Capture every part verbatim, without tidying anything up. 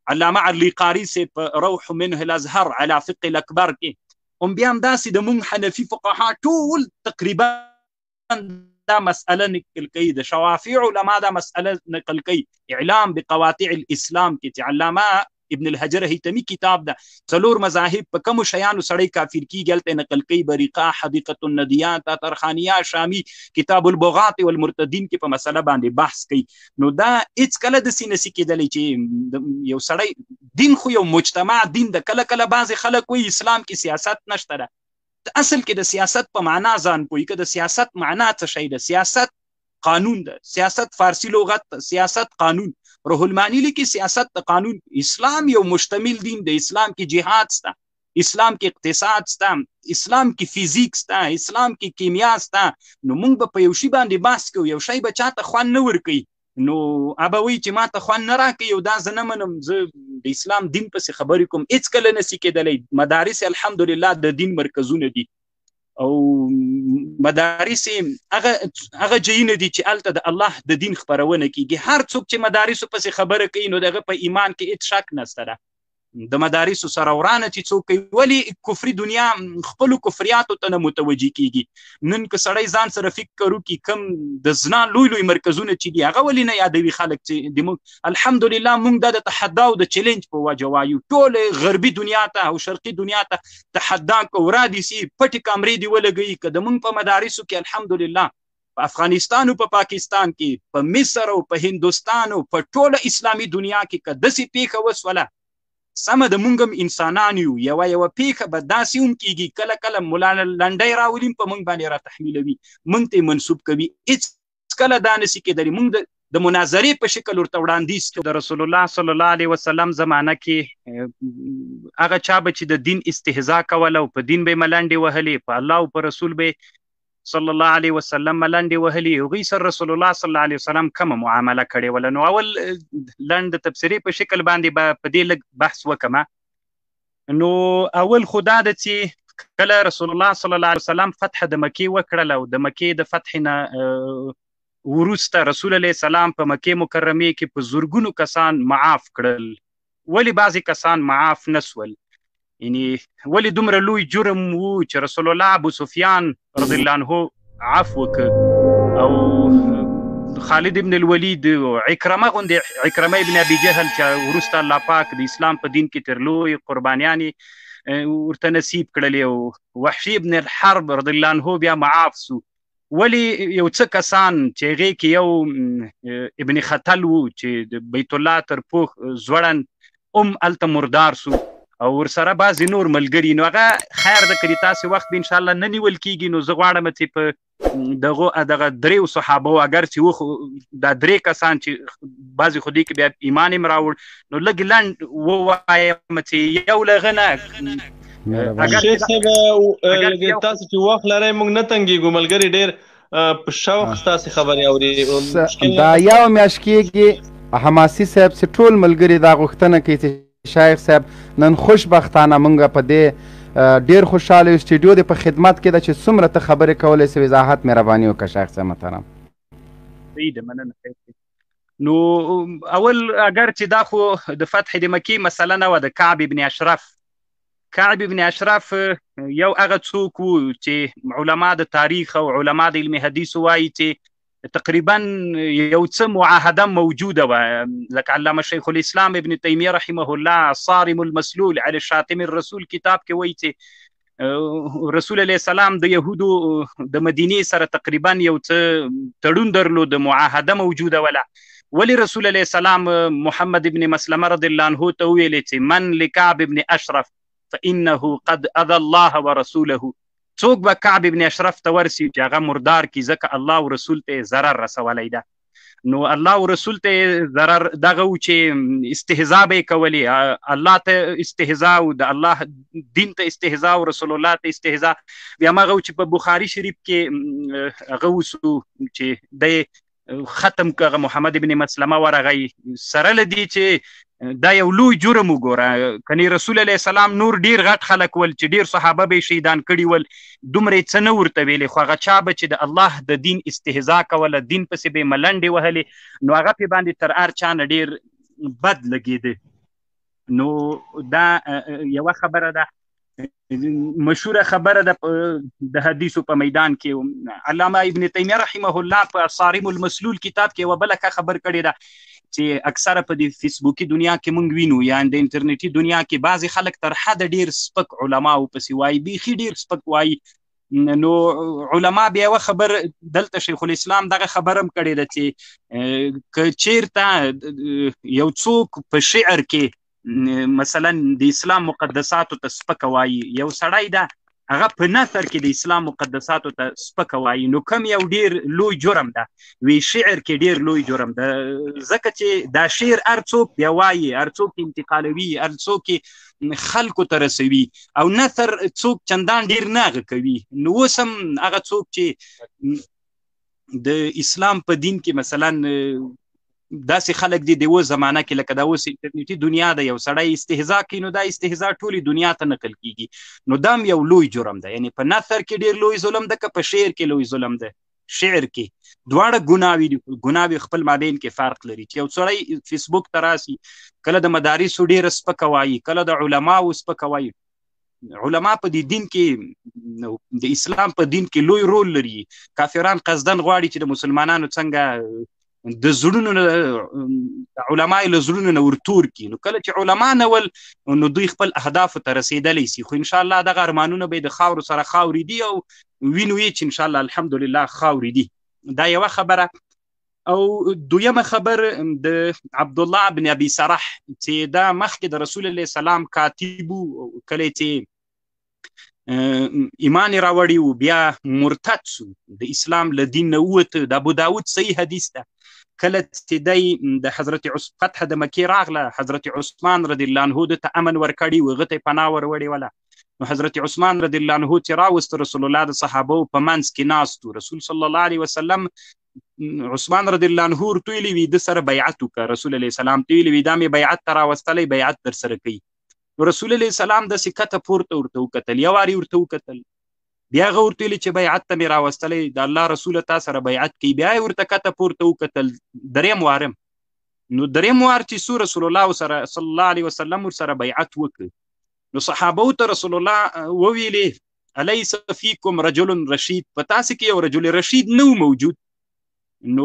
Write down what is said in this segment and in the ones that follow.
علامه علی قاری سے په روح منه الازهر على فقه الاکبر کې هم بیا هم داسې د مونږ حنفي فقها ټول تقریبا دا مسأله نقل کوي، د شوافی علما دا مسأله نقل کوي. اعلام بقواطع الاسلام کې چې علامه ابن الحجر هیتمی کتاب ده، څلور مذاهب په کومو شیانو سړی کافر کیږي هلته نقل کوي. بریقه، حدیقة الندیات، طرخانیه، شامی کتاب البغاة والمرتدین کې په مسله باندې بحث کوي. نو دا هیڅ کله داسې نشي کېدلی چې یو سړی دین خو یو مجتمع دین ده. کله کله بعضې خلک وایي اسلام کې سیاست نشته ده. اصل کې د سیاست په معنا ځان پوهي که د سیاست معنا څه شی ده. سیاست قانون ده، سیاست فارسی لغت سیاست قانون. روح المانی لیکي سیاست د قانون. اسلام یو مشتمل دین دی. اسلام کې جهاد سته، اسلام کې اقتصاد سته، اسلام کې فیزیک سته، اسلام کې کیمیا سته. نو موږ به په یو شي باندې بحث کوو، یو شی به چاته خوند نه ورکوي، نو ابه وایي چې ماته خوند نه راکوي او دا زه نه منم، زه د اسلام دین پسې خبرې کوم. هېڅ کله نشي کېدلی. مدارس الحمدلله د دین مرکزونه دي او مدارس هغه هغه ځایونه دي چې هلته د الله د دین خپرونه کېږي. هر څوک چې مدارسو پسې خبره کوي نو د هغه په ایمان کې هېڅ شک نشته ده. د مدارسو سره ورانه چې څوک کوي، ولې کفري دنیا خپلو کفریاتو ته نه متوجه کېږي. نن که سړی ځان سره فکر وکړي کوم د زنا لوی لوی مرکزونه چې دي هغه ولې نه یادوي خلک چې د موږ الحمدلله موږ دا د تحدا او د چیلنج په وجه وایو. ټولې غربي دنیا ته او شرقي دنیا ته تحدا کوو، رادیسي پټې کامرې دې ولګوي. که د موږ په مدارسو کې الحمدلله په افغانستان او په پاکستان کې، په مصر او په هندوستان او په ټوله اسلامي دنیا کې که داسې پیښه وسوله سمه د مونږ هم انسانان یو، یوه یوه پیښه به داسې هم کېږي کله کله ملا لنډی راولي په مونږ باندې را تحمیلوي، مونږ ته منسوب کوي. هېڅ کله دا نشي کېدلی. مونږ د مناظرې په شکل ورته وړاندیز کوو. د رسول الله صلی الله علیه وسلم زمانه کې هغه چا به چې د دین استهزا کوله او په دین به یې ملنډې وهلې، په الله او په رسول به صلی الله علیه وسلم ملنډې وهلې، هغوی سره رسول الله صلی الله علیه وسلم کومه معامله کړې وله. نو اول لنډ د تبصرې په شکل باندې به په دې لږ بحث وکړم. نو اول خو دا ده چې کله رسول الله صلی الله علیه وسلم فتح د مکې وکړله او د مکې د فتح نه وروسته رسول علیه السلام په مکې مکرمې کې په زرګونو کسان معاف کړل. ولې بعضې کسان معاف نه سول؟ یعنی ولې دومره لوی جرم و چې رسول الله ابو سفیان رضی الله عنه عفو وکړ او خالد ابن الولید او عکرمه غوندې عکرمه ابن ابي جهل چې وروسته الله پاک د اسلام په دین کې تر لوی قربانیانې ورته نصیب کړلې او وحشي ابن الحرب رضی الله عنه بیا معاف سو. ولې یو څه کسان چې هغې کې یو ابن خطل و چې د بیت الله تر پوخ زوړن ام هلته مردار سو او ورسره بعضې نور ملګري. نو هغه خیر ده که د تاسې وخت به انشاءالله نه نیول کېږي نو زه غواړم چې په دغو دغه دریو صحابو اگر چې و دا درې کسان چې بعضې خو دې کې بیا ایمان یې م راوړ نو لږ لنډ ووایم چې یو له هغه نه شیخ صاحب تاسو چې وخت لرئ موږ نه تنګېږو، ملګري ډېر په شوق ستاسې خبرې اوري. دا یو میاشت کېږي حماسي صاحب چې ټول ملګري دا غوښتنه کوي چې شیخ صاحب نن خوشبختانه موږ په دې ډېر خوشحاله یو سټوډیو دی په خدمت کې ده چې څومره ته خبرې کولی سې وضاحت مهرباني وکړه شیخ صاحب محترم. صحیح ده، مننه. نو اول اگر چې دا خو د فتح د مکې مسله نه وه، د کعب ابن اشرف کعب ابن اشرف یو هغه څوک و چې علما د تاریخ او علما د علم حدیث وایي چې تقریبا یو څه معاهده موجوده وه. لکه علامه شیخ الاسلام ابن تیمیه رحمه الله صارم المسلول علی شاتم الرسول کتاب کې وایي چې رسول علیه السلام د یهودو د مدینې سره تقریبا یو څه تړون درلود، معاهده موجوده وله. ولې رسول علیه السلام محمد ابن مسلمه رضی الله عنه ته وویلې چې من لکعب ابن اشرف فانه قد اذى الله ورسوله، څوک به کعب ابن اشرف ته ورسي چې هغه مردار کي ځکه الله او رسول ته ضرر رسولی ده. نو الله او رسول ته ضرر دغه و چې استهزا به یې کولې، الله ته استهزا او د الله دین ته استهزا او رسول الله ته استهزا. بیا همغه و چې په بخاري شریف کې هغه وسو چې دی ختم که محمد ابن مسلمه ورغی سره له دې چې دا یو لوی جرم وګوره. کنی رسول علیه السلام نور ډیر غټ خلک ول چې ډیر صحابه به شهیدان کړي ول، دومره یې څه نه ورته ویلې، خو هغه چا به چې د الله د دین استهزا کوله، دین پسې به یې ملنډې وهلې، نو هغه پې باندې تر هر چا نه ډیر بد لګېده. نو دا یوه خبره ده. مشهوره خبره ده د حدیثو په میدان کې علامه ابن تیمیه رحمه الله په صارم المسلول کتاب کې یوه بله خبر کړې ده چې اکثره په د فیسبوکي دنیا کې مونږ وینو یا د انټرنیټي دنیا کې بعضې خلک تر حده ډېر سپک علماو پسې وایي، بیخي ډېر سپک وایي. نو علما بیا یوه خبر دلته شیخ الاسلام دغه خبر هم کړې ده چې که چیرته یو څوک په شعر کې مثلا د اسلام مقدساتو ته سپکه وایي، یو سړی ده هغه په نثر کې د اسلام مقدساتو ته سپکه وایي، نو کم یو ډیر لوی جرم ده؟ وی شعر کې ډیر لوی جرم ده، ځکه چې دا شعر هر څوک بیا وایي، هر څوک انتقالوي، هر څوک خلکو ته رسوي، او نثر څوک چندان ډیر نه هغه کوي. نو اوس هم هغه څوک چې د اسلام په دین کې مثلا داسې خلک دي د اوس زمانه کې لکه دا اوس انټرنیټي دنیا ده، یو سړی استهزا کوي نو دا استهزا ټولې دنیا ته نقل کیږي، نو دا هم یو لوی جرم ده. یعنی په نثر کې ډیر لوی ظلم ده که په شعر کې لوی ظلم ده؟ شعر کې دواړه ګناوي دي، ګناوي خپل مابین کې فرق لري. چې یو سړی فیسبوک ته راسي کله د مدارسو ډیره سپکه وایي، کله د علماو سپکه وایي. علما په دې دین کې د اسلام په دین کې لوی رول لري. کافران قصدن غواړي چې د مسلمانانو څنګه د زړونو نه علما له زړونو نه ورتور کړي، نو کله چې علما نه ول نو دوی خپل اهدافو ته رسېدلی سي، خو انشاءالله دغه ارمانونه به د خاورو سره خاورې دي او وینو یې چې انشاءالله الحمدلله خاورې دي. دا یوه خبره. او دویمه خبر د عبدالله بن ابي سرح چې دا مخکې د رسول الله سلام کاتب و، کله چې ایمان راوړی و بیا مرتد سو، د اسلام له دین نه ووته. د ابو داود صحیح حدیث ده، کله چې دی د حضرت فتح د مکې راغله، حضرت عثمان رضی الله عنه د ته امن ورکړي و، هغه ته یې پناه ور وړې وله. نو حضرت عثمان رضی الله عنه چې راوست رسول الله د صحابو په منځ کې ناست و، رسول صلی الله علیه وسلم عثمان رضی الله عنه ورته ویلي وي د سره بیعت وکړه، رسول الله سلام ته ویلي وي دا مې بیعت ته راوستلی، بیعت در سره کوي. نو رسول الله سلام داسې کته پورته ورته وکتل، یو وارې ورته وکتل، بیا هغه ورته ویلي چې بیعت ته مې راوستلی، د الله رسوله تا سره بیعت کوي، بیا یې ورته کته پورته وکتل، دریم وارم. نو دریم وار چې سو رسول الله سره صلی الله علیه وسلم ورسره بیعت وکړ، نو صحابو ته رسول الله وویلي الیس فیکم رجل رشید، په تاسې کې یو رجل رشید نه موجود. نو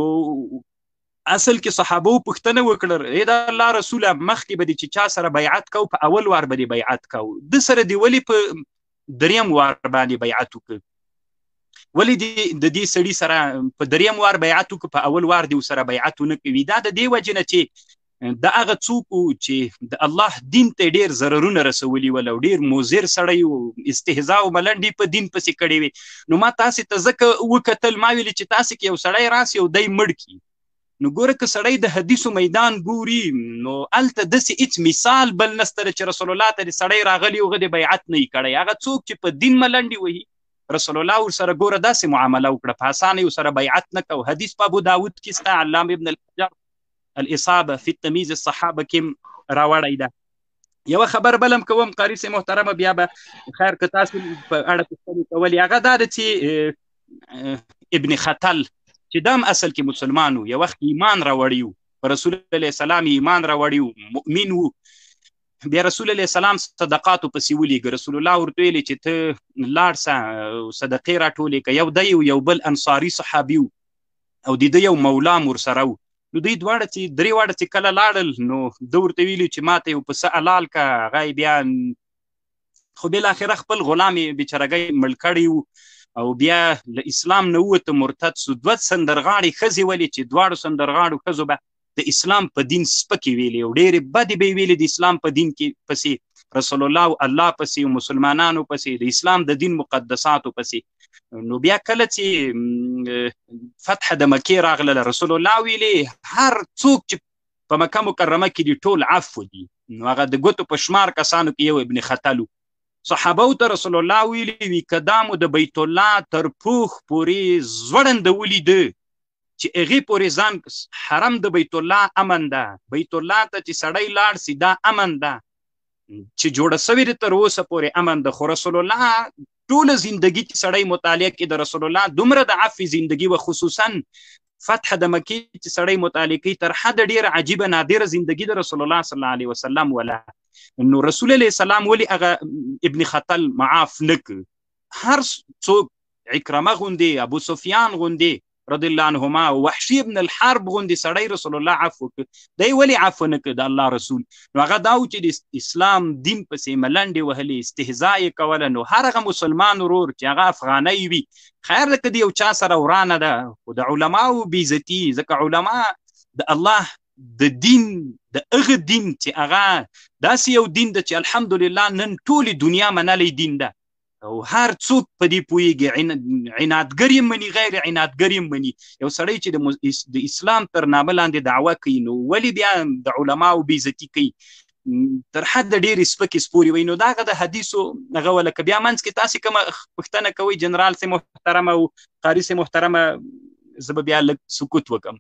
اصل کې صحابو پوښتنه وکړه ای د الله رسوله مخکې به دې چې چا سره بیعت کو په اول وار به دې بیعت کو، د سره دې ولې په دریم وار باندې بیعت وکړ؟ ولې دې د دې سړي سره په دریم وار بیعت وکړ په اول وار دې ورسره بیعت ونه کوي؟ دا د دې وجې نه چې د هغه څوک چې د الله دین ته ډېر ضررونه رسولي ول او ډېر مضر سړی و، استهزا او ملنډې په دین پسې کړې وې. نو ما تاسې ته ځکه وکتل، ما ویلې چې تاسې کې یو سړی راسي او دی مړ کړي. نو ګوره که سړی د حدیثو میدان ګوري نو هلته داسې هېڅ مثال بل نسته چې رسول الله ته د سړی راغلی هغه د بیعت نه یې کړی. هغه څوک چې په دین ملنډې وهي رسول الله ورسره ګوره داسې معامله وکړه، په اسانه یې ورسره بیعت نه کو. حدیث په ابو داود کې سته، علامه ابن الحجر الاصابه فی تمییز الصحابه کې راوړی ده. یوه خبر بل هم کوم قاري صاحب محترمه، بیا به خیر که تاسو په اړه پوښتنې کولې، هغه دا ده چې ابن خطل چې دا هم اصل کې مسلمان و، یو وخت ایمان راوړی و، په رسول الله سلام ایمان راوړی و، مؤمن و. بیا رسول الله سلام صدقاتو پسې ولیږه، رسول الله ورته ویلې چې ته لاړ شه صدقې راټولې که. یو دی یو بل انصاري صحابي و او د ده یو مولا م ورسره و. نو دوی دواړه چې درې واړه چې کله لاړل نو ده ورته ویلي چې ما ته یو پسه حلال که. هغه بیا خو بالاخره خپل غلام یې بیچارهګۍ مړ کړی و او بیا له اسلام نه ووته، مرتد سو. دوه سندرغاړې ښځې ولې چې دواړو سندرغاړو ښځو به د اسلام په دین سپکې ویلې او ډېرې بدې به یې ویلې د اسلام په دین کې پسې رسول الله او الله پسې او مسلمانانو پسې د اسلام د دین مقدساتو پسې. نو بیا کله چې فتح د مکې راغله رسول الله ویلې هر څوک چې په مکه مکرمه کې دي ټول عفو دي. نو هغه د ګوتو په شمار کسانو کې یو ابن خطل و. صحابو ته رسول الله ویلي وي که دا مو د بیت الله تر پوخ پورې زوړندولي ده چې هغې پورې ځان حرم د بیت الله امن ده، بیت الله ته چې سړی لاړ سي دا امن ده، چې جوړه سوې ده تر اوسه پورې امن ده. خو رسول الله ټوله زندگی چې سړی مطالعه کې د رسول الله دومره د عفو زندگی و، خصوصا فتح د مکې چې سړی مطالعه کوي تر حده ډېره عجیبه نادره زندگی د رسول الله صلی الله علیه وسلم ولا. نو رسول الله سلام ولی هغه ابن خطل معاف نک هر څوک عکرمه غوندي ابو سفیان غوندي رضی الله عنهما وحشی ابن الحرب غوندي سړی رسول الله عفو دی ولی عفو نک د الله رسول نو هغه دا چې د اسلام دین پسې ملنډې وهلې استهزاء یې کوله نو هر هغه مسلمان ورور چې هغه افغانی وي خیر ده که د یو چا سره ورانه ده خو د علماو بېعزتي ځکه علما د الله د دین د هغه دین چې هغه داسې یو دین ده چې الحمدلله نن ټولې دنیا منلی دین ده او هر څوک په دې پوهېږي عنادګر یې مني غیر عنادګر یې مني یو سړی چې د اسلام تر نامه لاندې دعوه کوي نو ولې بیا د علماو بېعزتي کوي تر حده ډېرې سپکې سپورې وایي نو دا هغه د حدیثو هغه ولکه بیا منځ کې تاسې کومه پوښتنه کوئ جنرال سي محترمه او قاري سي محترمه زه به بیا لږ سکوت وکړم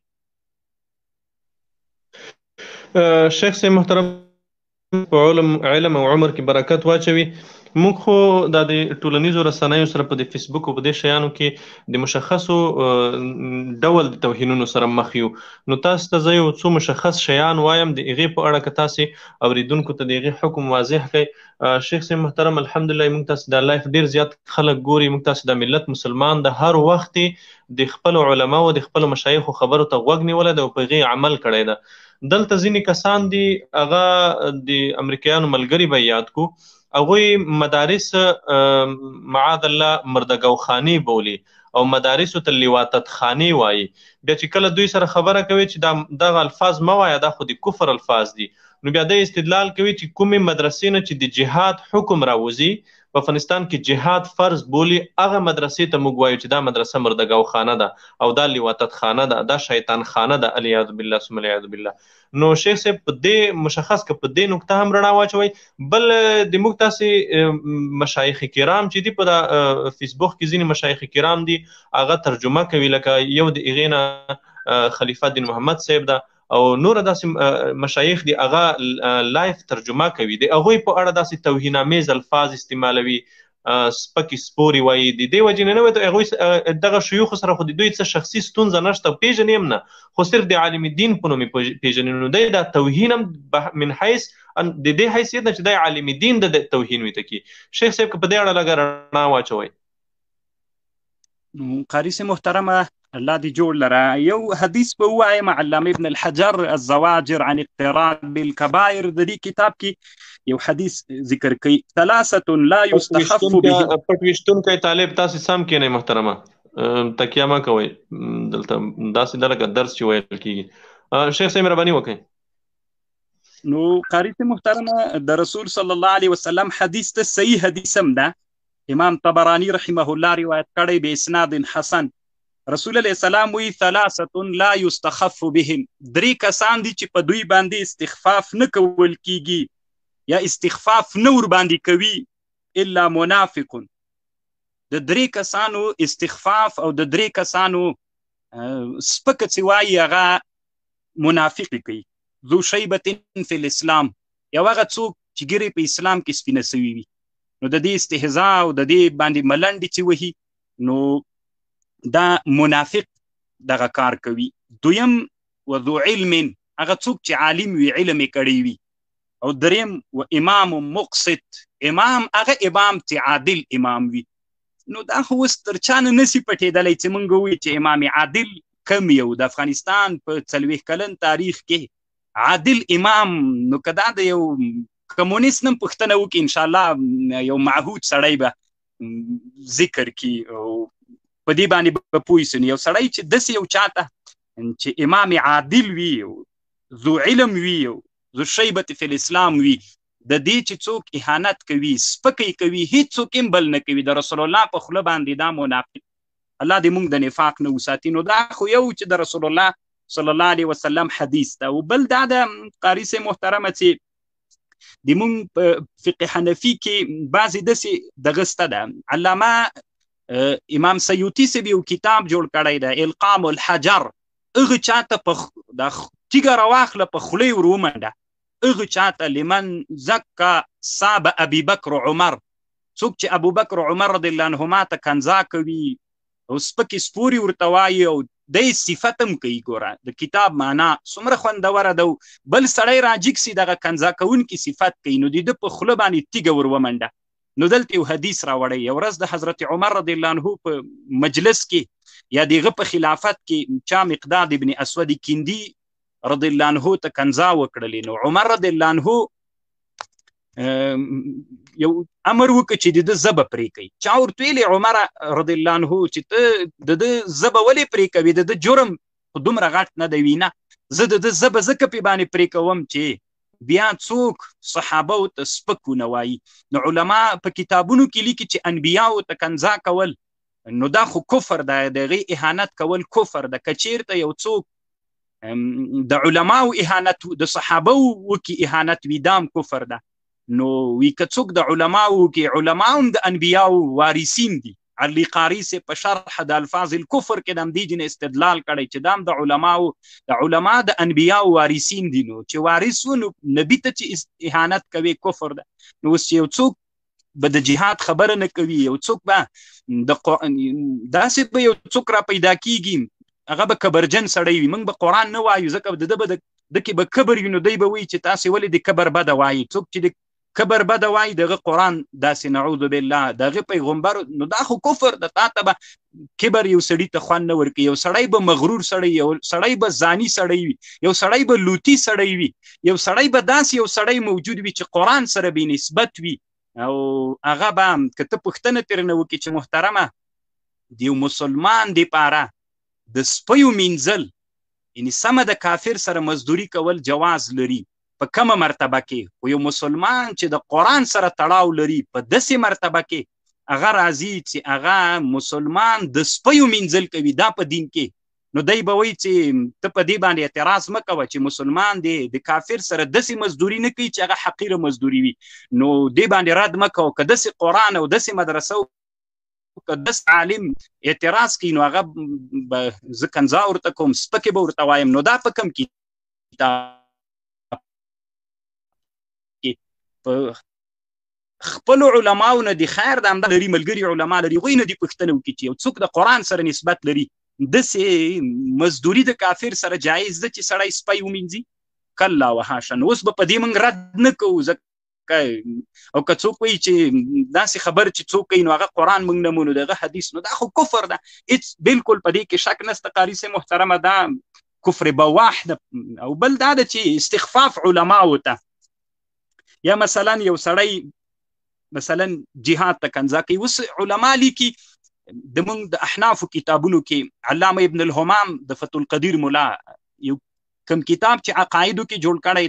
شیخ سي محترم په علم او عمر کې برکت واچوي موږ خو دا د ټولنیزو رسنیو سره په د فیسبوک او په دې شیانو کې د مشخصو ډول د توهینونو سره مخ یو نو تاسو ته زه یو څو مشخص شیان وایم د هغې په اړه که تاسې اورېدونکو ته د هغې حکم واضح کړئ شیخ صاحب محترم الحمدلله موږ تاسې دا لایف ډېر زیات خلک ګوري موږ تاسې د ملت مسلمان د هر وخت د خپلو علماو د خپلو مشایخو خبرو ته غوږ نیولی دی او په هغې عمل کړی ده دلته ځینې کسان دي هغه د امریکایانو ملګري به یاد کو هغوی مدارس معاذ الله مردګوخانې بولي او مدارسو ته لیواتت خانې وایي بیا چې کله دوی سره خبره کوي چې دا دغه الفاظ مه وایه دا خو د کفر الفاظ دي نو بیا دی استدلال کوي چې کومې مدرسې نه چې د جهاد حکم راوځي په افغانستان کې جهاد فرض بولي هغه مدرسې ته موږ وایو چې دا مدرسه مردګوخانه ده او دا لیواتت خانه ده دا شیطان خانه ده العیاذ بالله ثم العیاذ بالله نو شیخ صاحب په دې مشخص که په دې نکته هم رڼا واچوئ بل د موږ تاسې مشایخ کرام چې دي په دا فیسبوک کې ځینې مشایخ کرام دي هغه ترجمه کوي لکه یو د هغې نه خلیفه دین محمد صاحب ده او نور داسې مشایخ دي هغه لایف ترجمه کوي د هغوی په اړه داسې توهینامیز الفاظ استعمالوي سپکې سپورې وایي د دې وجې نه نه وایي هغوی دغه شیوخو سره خو د دوی څه شخصي ستونزه نشته پېژنې هم نه خو صرف د عالم دین په نوم یې پېژني نو دی دا توهین هم من حیث د دې حیثیت نه چې دی عالم دین د توهین وي ته کي شیخ صاحب که په دې اړه لږه رڼا واچوئ قاري سي محترمه الله دې جوړ لره یو حدیث به ووایم علامه ابن الحجر الزواجر عن اقتراب الكبائر د دې کتاب کې یو حدیث ذکر کوي ثلاثه لا يستخف به پټ ویشتونکی طالب تاسې سم کېنئ محترمه تکیه مه کوئ دلته داسې ده لکه درس چې ویل کېږي شیخ صاحب مهرباني وکړئ نو قاري سي محترمه د رسول صلی الله علیه وسلم حدیث ته صحیح حدیث هم ده امام طبرانی رحمه الله روایت کړی به اسناد حسن رسول الله سلام وی ثلاثه لا يستخف بهم درې کسان دي چې په دوی باندې استخفاف نه کول کیږي یا استخفاف نه ور باندې کوي الا منافق د درې کسانو استخفاف او د درې کسانو سپکه چې وایي هغه منافق کوي ذو شیبة فی الاسلام یو هغه څوک چې ګیرې په اسلام کې سپینه سوي وي نو د دې استهزاء او د دې باندې ملنډې چې وهي نو دا منافق دغه کار کوي دویم وذو علم هغه څوک چې عالم وي علم یې کړی وي او دریم و امام مقسط امام هغه امام چې عادل امام وي نو دا خو اوس تر چا نه نسي پټېدلی چې موږ ووایو چې امام عادل کم یو د افغانستان په څلوېښت کلن تاریخ کې عادل امام نو که دا د یو کمونیست نم پوښتنه وکړي انشاءالله یو معهود سړی به ذکر کړي او په دې باندې به پوه سي یو سړی چې داسې یو چاته چې امام عادل وي ذو علم وي ذو شیبة فی الاسلام وي د دې چې څوک اهانت کوي سپکۍ کوي هیڅوک هم بل نه کوي د رسول الله په خوله باندې دا منافق الله دې موږ د نفاق نه وساتي نو دا خو یو چې د رسول الله صلی الله علیه وسلم حدیث ده او بل دا د قاري صاحب محترمه چې د موږ په فقه حنفي کې بعضې داسې دغه سته ده علامه امام سیوطي صاحب یو کتاب جوړ کړی ده القام الحجر هغه چاته په د تیږه راواخله په خولې ور ومنډه هغه چاته لمن زکا صاب ابي بکر عمر څوک چې ابو بکر عمر رضی الله عنهما ته کنځا کوي او سپکې سپورې ورته وایي او دی صفت هم کوي. ګوره د کتاب معنا څومره خوندوره ده. بل سړی راجګ سي دغه کنځا کوونکي صفت کوي نو د ده په خوله باندې تیږه ور ومنډه. نو دلته یو حدیث راوړی، یو ورځ د حضرت عمر رضی الله عنه په مجلس کې یا دغه په خلافت کې چا مقداد ابن اسود کندي رضی الله عنه ته کنځا وکړلې. نو عمر رضی الله عنه یو امر وکړ چې د ده زبه پرې کوي. چا ورته ویلې عمر رضی الله عنه چې ته د ده زبه ولې پرې کوې؟ د ده جرم خو دومره غټ نه دی وینه، زه د ده زبه ځکه پې باندې پرې کوم چې بیا څوک صحابه او ته سپک ونه وایي. نو علما په کتابونو کې لیکي چې انبیاو ته کنځا کول نو دا خو کفر ده، د هغې اهانت کول کفر ده. که چېرته یو څوک د علماو اهانت د صحابه وکي اهانت وي دا هم کفر ده. نو وی که څوک د علماو کې علما هم د انبیاو وارثین دي. علی قاری سے په شرح د الفاظ الکفر کې د همدې جن استدلال کړی چې دا هم د علماو د علما د انبیاو وارثین دي. نو چې وارث و نو نبي ته چې اهانت کوي کفر ده. نو اوس چې یو څوک به د جهاد خبره نه کوي، یو څوک به د داسې به یو څوک را پیدا کیږي هغه به کبرجن سړی وي، موږ به قرآن نه وایو ځکه د ده به د کې به کبر وي. نو دی به وایي چې تاسې ولې د کبر بده وایي. څوک چې د کبر بده وایي دغه قرآن داسې نعوذ بالله دغه پیغمبر، نو دا خو کفر ده. تا ته به کبر یو سړي ته خوند نه ورکوي. یو سړی به مغرور سړی، یو سړی به زانی سړی وي، یو سړی به لوتی سړی وي، یو سړی به داسې یو سړی موجود وي چې قرآن سره بې نسبت وي. او هغه به که ته پوښتنه ترې نه وکړي چې محترمه د یو مسلمان دپاره د سپیو مینځل یعنې سمه د کافر سره مزدوري کول جواز لري په کمه مرتبه کې، خو یو مسلمان چې د قرآن سره تړاو لري په داسې مرتبه کې هغه راځي چې هغه مسلمان د سپیو مینځل کوي دا په دین کې. نو دی به وایي چې ته په دې باندې اعتراض مه کوه چې مسلمان دی د کافر سره داسې مزدوري نه کوي چې هغه حقیره مزدوري وي. نو دې باندې رد مه کوه. که داسې قرآن او داسې مدرسه که داسې عالم اعتراض کوي نو هغه به زه کنځا ورته کوم، سپکې به ورته وایم. نو دا په کوم کتاب خپل علماو نه دي خیر د همدا لري ملګري علما لري هغوی نه دي پوښتنه وکړي چې یو څوک د قرآن سره نسبت لري داسې مزدوري د کافر سره جایز ده چې سړی سپی ومینځي؟ کلا وحاشا. نو اوس به په دې موږ رد نه کوو ځکه او که څوک وایي چې داسې خبر چې څوک کوي نو هغه قرآن موږ نه منو دغه حدیث، نو دا خو کفر ده. هېڅ بالکل په دې کې شک نشته. قاري صاحب محترمه دا کفر بواح ده. او بل دا ده چې استخفاف علماو ته، یا مثلا یو سړی مثلا جهاد ته کنځا کوي. اوس علما لیکي د موږ د احنافو کتابونو کې علامه ابن الهمام د فتح القدیر مولا یو کوم کتاب چې عقایدو کې جوړ کړی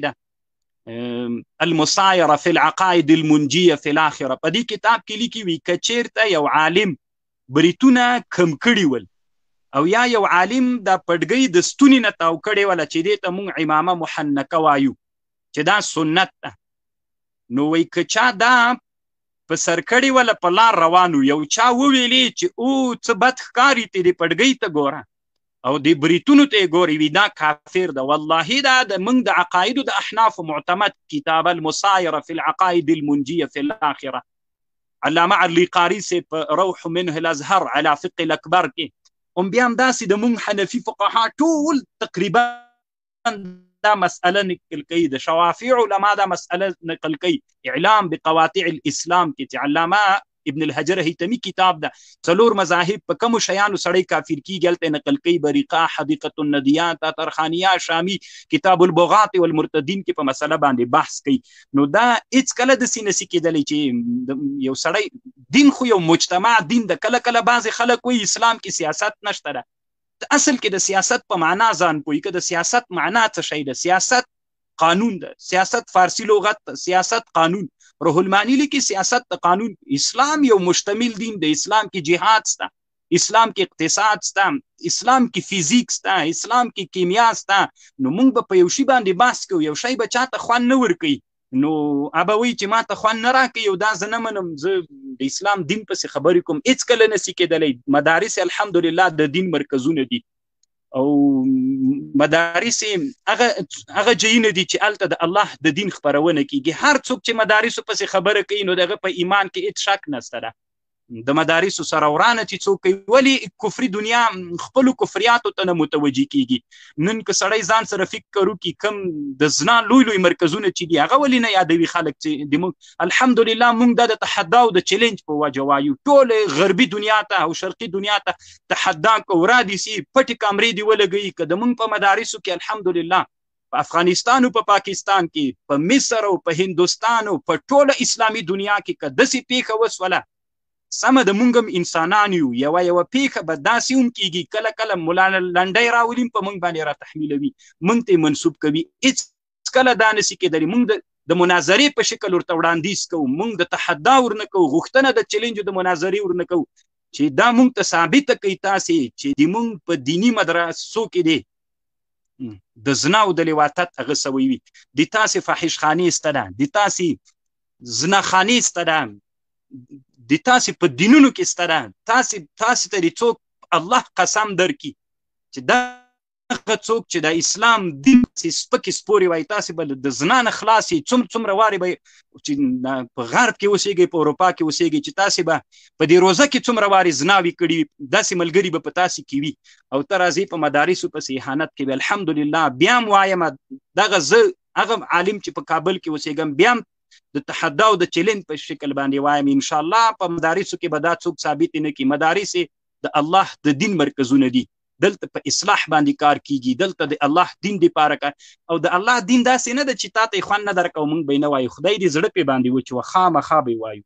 ده المصایره فی العقائد المنجیه فی الاخره، په دې کتاب کې لیکي وي که چیرته یو عالم بریتونه کم کړي ول او یا یو عالم د پډګۍ د ستوني نه تاو کړی وله چې دې ته موږ امامه محنکه وایو چې دا سنت ده، نو وی که چا دا په سرکړی ولا په لار روانو یو چا وویلی چې او څه بد ښکاري ته د پډګۍ ته ګوره او د بریتونو ته ګوري وي دا کافر ده. والله دا د موږ د عقایدو د احناف معتمد کتاب المصایره فی العقائد المنجیه فی الاخره علامه علی قاری سے په روح منه الازهر علی فقه الاکبر کې هم بیا هم داسې د موږ حنفي فقها ټول تقریبا دا مسألة نقل كي دا شوافع علماء دا مسألة نقل كي إعلام بقواطع الإسلام كي علامة ابن الحجر هيتمي كتاب دا څلور مذاهب په کومو شیانو سړی کافر کیږي هلته نقل کوي. بریقه، حدیقة الندیات، ترخانیه، شامی کتاب البغات والمرتدین کې په مسله باندې بحث کوي. نو دا هیڅ کله داسې نشي کېدلی چې یو سړی دین خو یو مجتمع دین د کله کله بعضې خلک وایي اسلام کې سیاست نشته ده. اصل کې د سیاست په معنا ځان پوهي که د سیاست معنا څه شی ده. سیاست قانون ده، سیاست فارسی لغت ده، سیاست قانون. روح المانی لیکي سیاست د قانون. اسلام یو مشتمل دین ده. اسلام کې جهاد سته، اسلام کې اقتصاد سته، اسلام کې فیزیک سته، اسلام کې کیمیا سته. نو موږ به په یو شي باندې بحث کوو، یو شی به چاته خوند نه ورکوي نو ابه وایي چې ما ته خوند نه راکوي او دا زه نه منم، زه د اسلام دین پسې خبرې کوم. هېڅ کله نشي کېدلی. مدارس الحمدلله د دین مرکزونه دي او مدارس هغه هغه ځایونه دي چې هلته د الله د دین خپرونه کېږي. هر څوک چې مدارسو پسې خبره کوي نو د هغه په ایمان کې هېڅ شک نشته ده. د مدارسو سره ورانه چې څوک کوي ولې کفري دنیا خپلو کفریاتو ته نه متوجه کیږي نن که سړی ځان سره فکر وکړي کم د زنا لوی لوی مرکزونه چې دي هغه ولې نه یادوي خلک چې د موږ الحمدلله موږ دا د تحدا او د چیلنج په وجه وایو ټولې غربي دنیا ته او شرقي دنیا ته تحدا کو ورادي سي پټې کامرې دي ولګوي که د موږ په مدارسو کې الحمدلله په افغانستان او په پاکستان کې په مصر او په هندوستان او په ټوله اسلامي دنیا کې که داسې پیښه وسوله سمه د مونږ هم انسانان یو یوه یوه پیښه به داسې هم کېږي کله کله ملا لنډی راولي په مونږ باندې را تحمیلوي مونږ ته یې منسوب کوي هېڅ کله دا نسي کېدلی مونږ د مناظرې په شکل ورته وړاندیز کوو مونږ د تحدا ورنه کوو غوښتنه د چیلنجو د مناظرې ورنه کوو چې دا مونږ ته ثابته کوي تاسې چې د مونږ په دیني مدرسو کې دی د زنا او د لواطت هغه سوی وي د تاسې فاحشخانې سته ده د تاسې زناخانې سته ده د تاسې په دینونو کې سته ده تاسې تاسې ته د څوک الله قسم درکړي چې دغه څوک چې د اسلام دین سپکې سپورې وایي تاسې به د زنا نه خلاص یې څوم څومره وارې به چې په غرب کې اوسېږئ په اروپا کې اوسېږئ چې تاسې به په دې روزه کې څومره وارې زناوې کړي وي داسې ملګري به په تاسې کې وي او ته راځې په مدارسو پسې اهانت کوي الحمدلله بیا هم وایم دغه زه هغه عالم چې په کابل کې اوسېږم بیا هم د تحدا او د چیلنج په شکل باندې وایم انشاءالله په مدارسو کې به دا څوک ثابت نه کړي مدارس د الله د دین مرکزونه دي دلته په اصلاح باندې کار کیږي دلته د الله دین دپاره کار او د الله دین داسې نه ده چې تا ته یې خوند نه درکوو موږ به یې نه وایو خدای دې زړه پې باندې وچوه خامخا به یې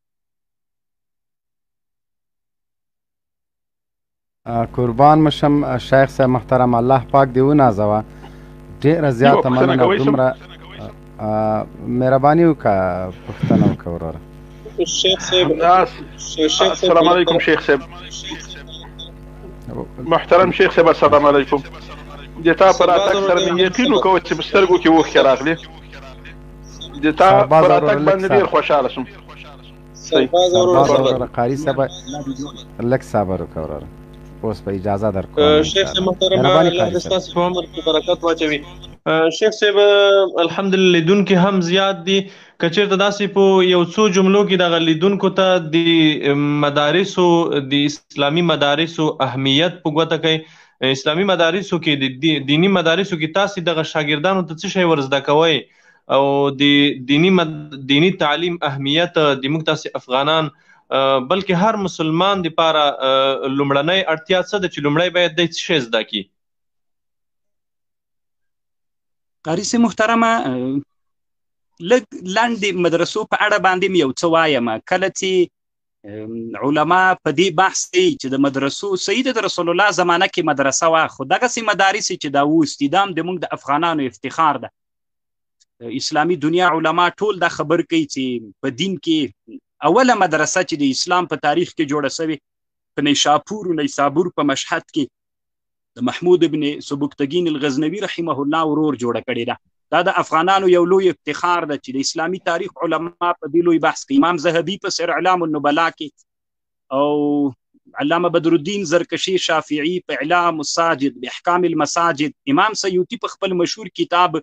وایو قربان مشم شیخ صاحب محترم الله پاک دې ونازوه ډېره زیاته مننه دومره مهرباني وکړه پوښتنه وکړه وروره شیخ صاحب السلام علیکم شیخ صاحب محترم شیخ صاحب السلام علیکم د تا پر راتګ سره مې یقین وکړ چې په سترګو کې اوښکې راغلې د تا پر راتګ باندې ډېر خوشحاله شوم سرباز وروره قاري صاحب لږ صبر وکړه وروره اوس په اجازه درکوم شیخ صاحب محترم الله دې ستاسو په عمر کې برکت واچوي شیخ صاحب الحمدلله لیدونکي هم زیات دي که چېرته داسې په یو څو جملو کې دغه لیدونکو ته د مدارسو د اسلامي مدارسو اهمیت په ګوته کوي اسلامي مدارسو کې د دینی مدارسو کې تاسې دغه شاګردانو ته څه شی ور زده کوئ او د دینی دینی تعلیم اهمیت د موږ تاسې افغانان بلکې هر مسلمان دپاره لومړنۍ اړتیا څه ده چې لومړی باید دی څه شی زده کړي قاري صاحب محترمه لږ لاندې مدرسو په اړه باندې م یو څه وایم کله چې علما په دې بحث کوي چې د مدرسو سید د رسول الله زمانه کې مدرسه وه خو دغسې مدارس چې دا اوس دي دا هم د موږ د افغانانو افتخار ده اسلامي دنیا علما ټول دا خبر کوي چې په دین کې اوله مدرسه چې د اسلام په تاریخ کې جوړه سوې په نیشاپور و نیسابور په مشهد کې د محمود ابن سبکتګین الغزنوي رحمه الله ورور جوړه کړې ده دا د افغانانو یو لوی افتخار ده چې د اسلامي تاریخ علما په دې لوی بحث کې امام ذهبي په سیر اعلام النبلا کې او علامه بدر الدین زرکشي شافعي په اعلام الساجد باحکام المساجد امام سیوطي په خپل مشهور کتاب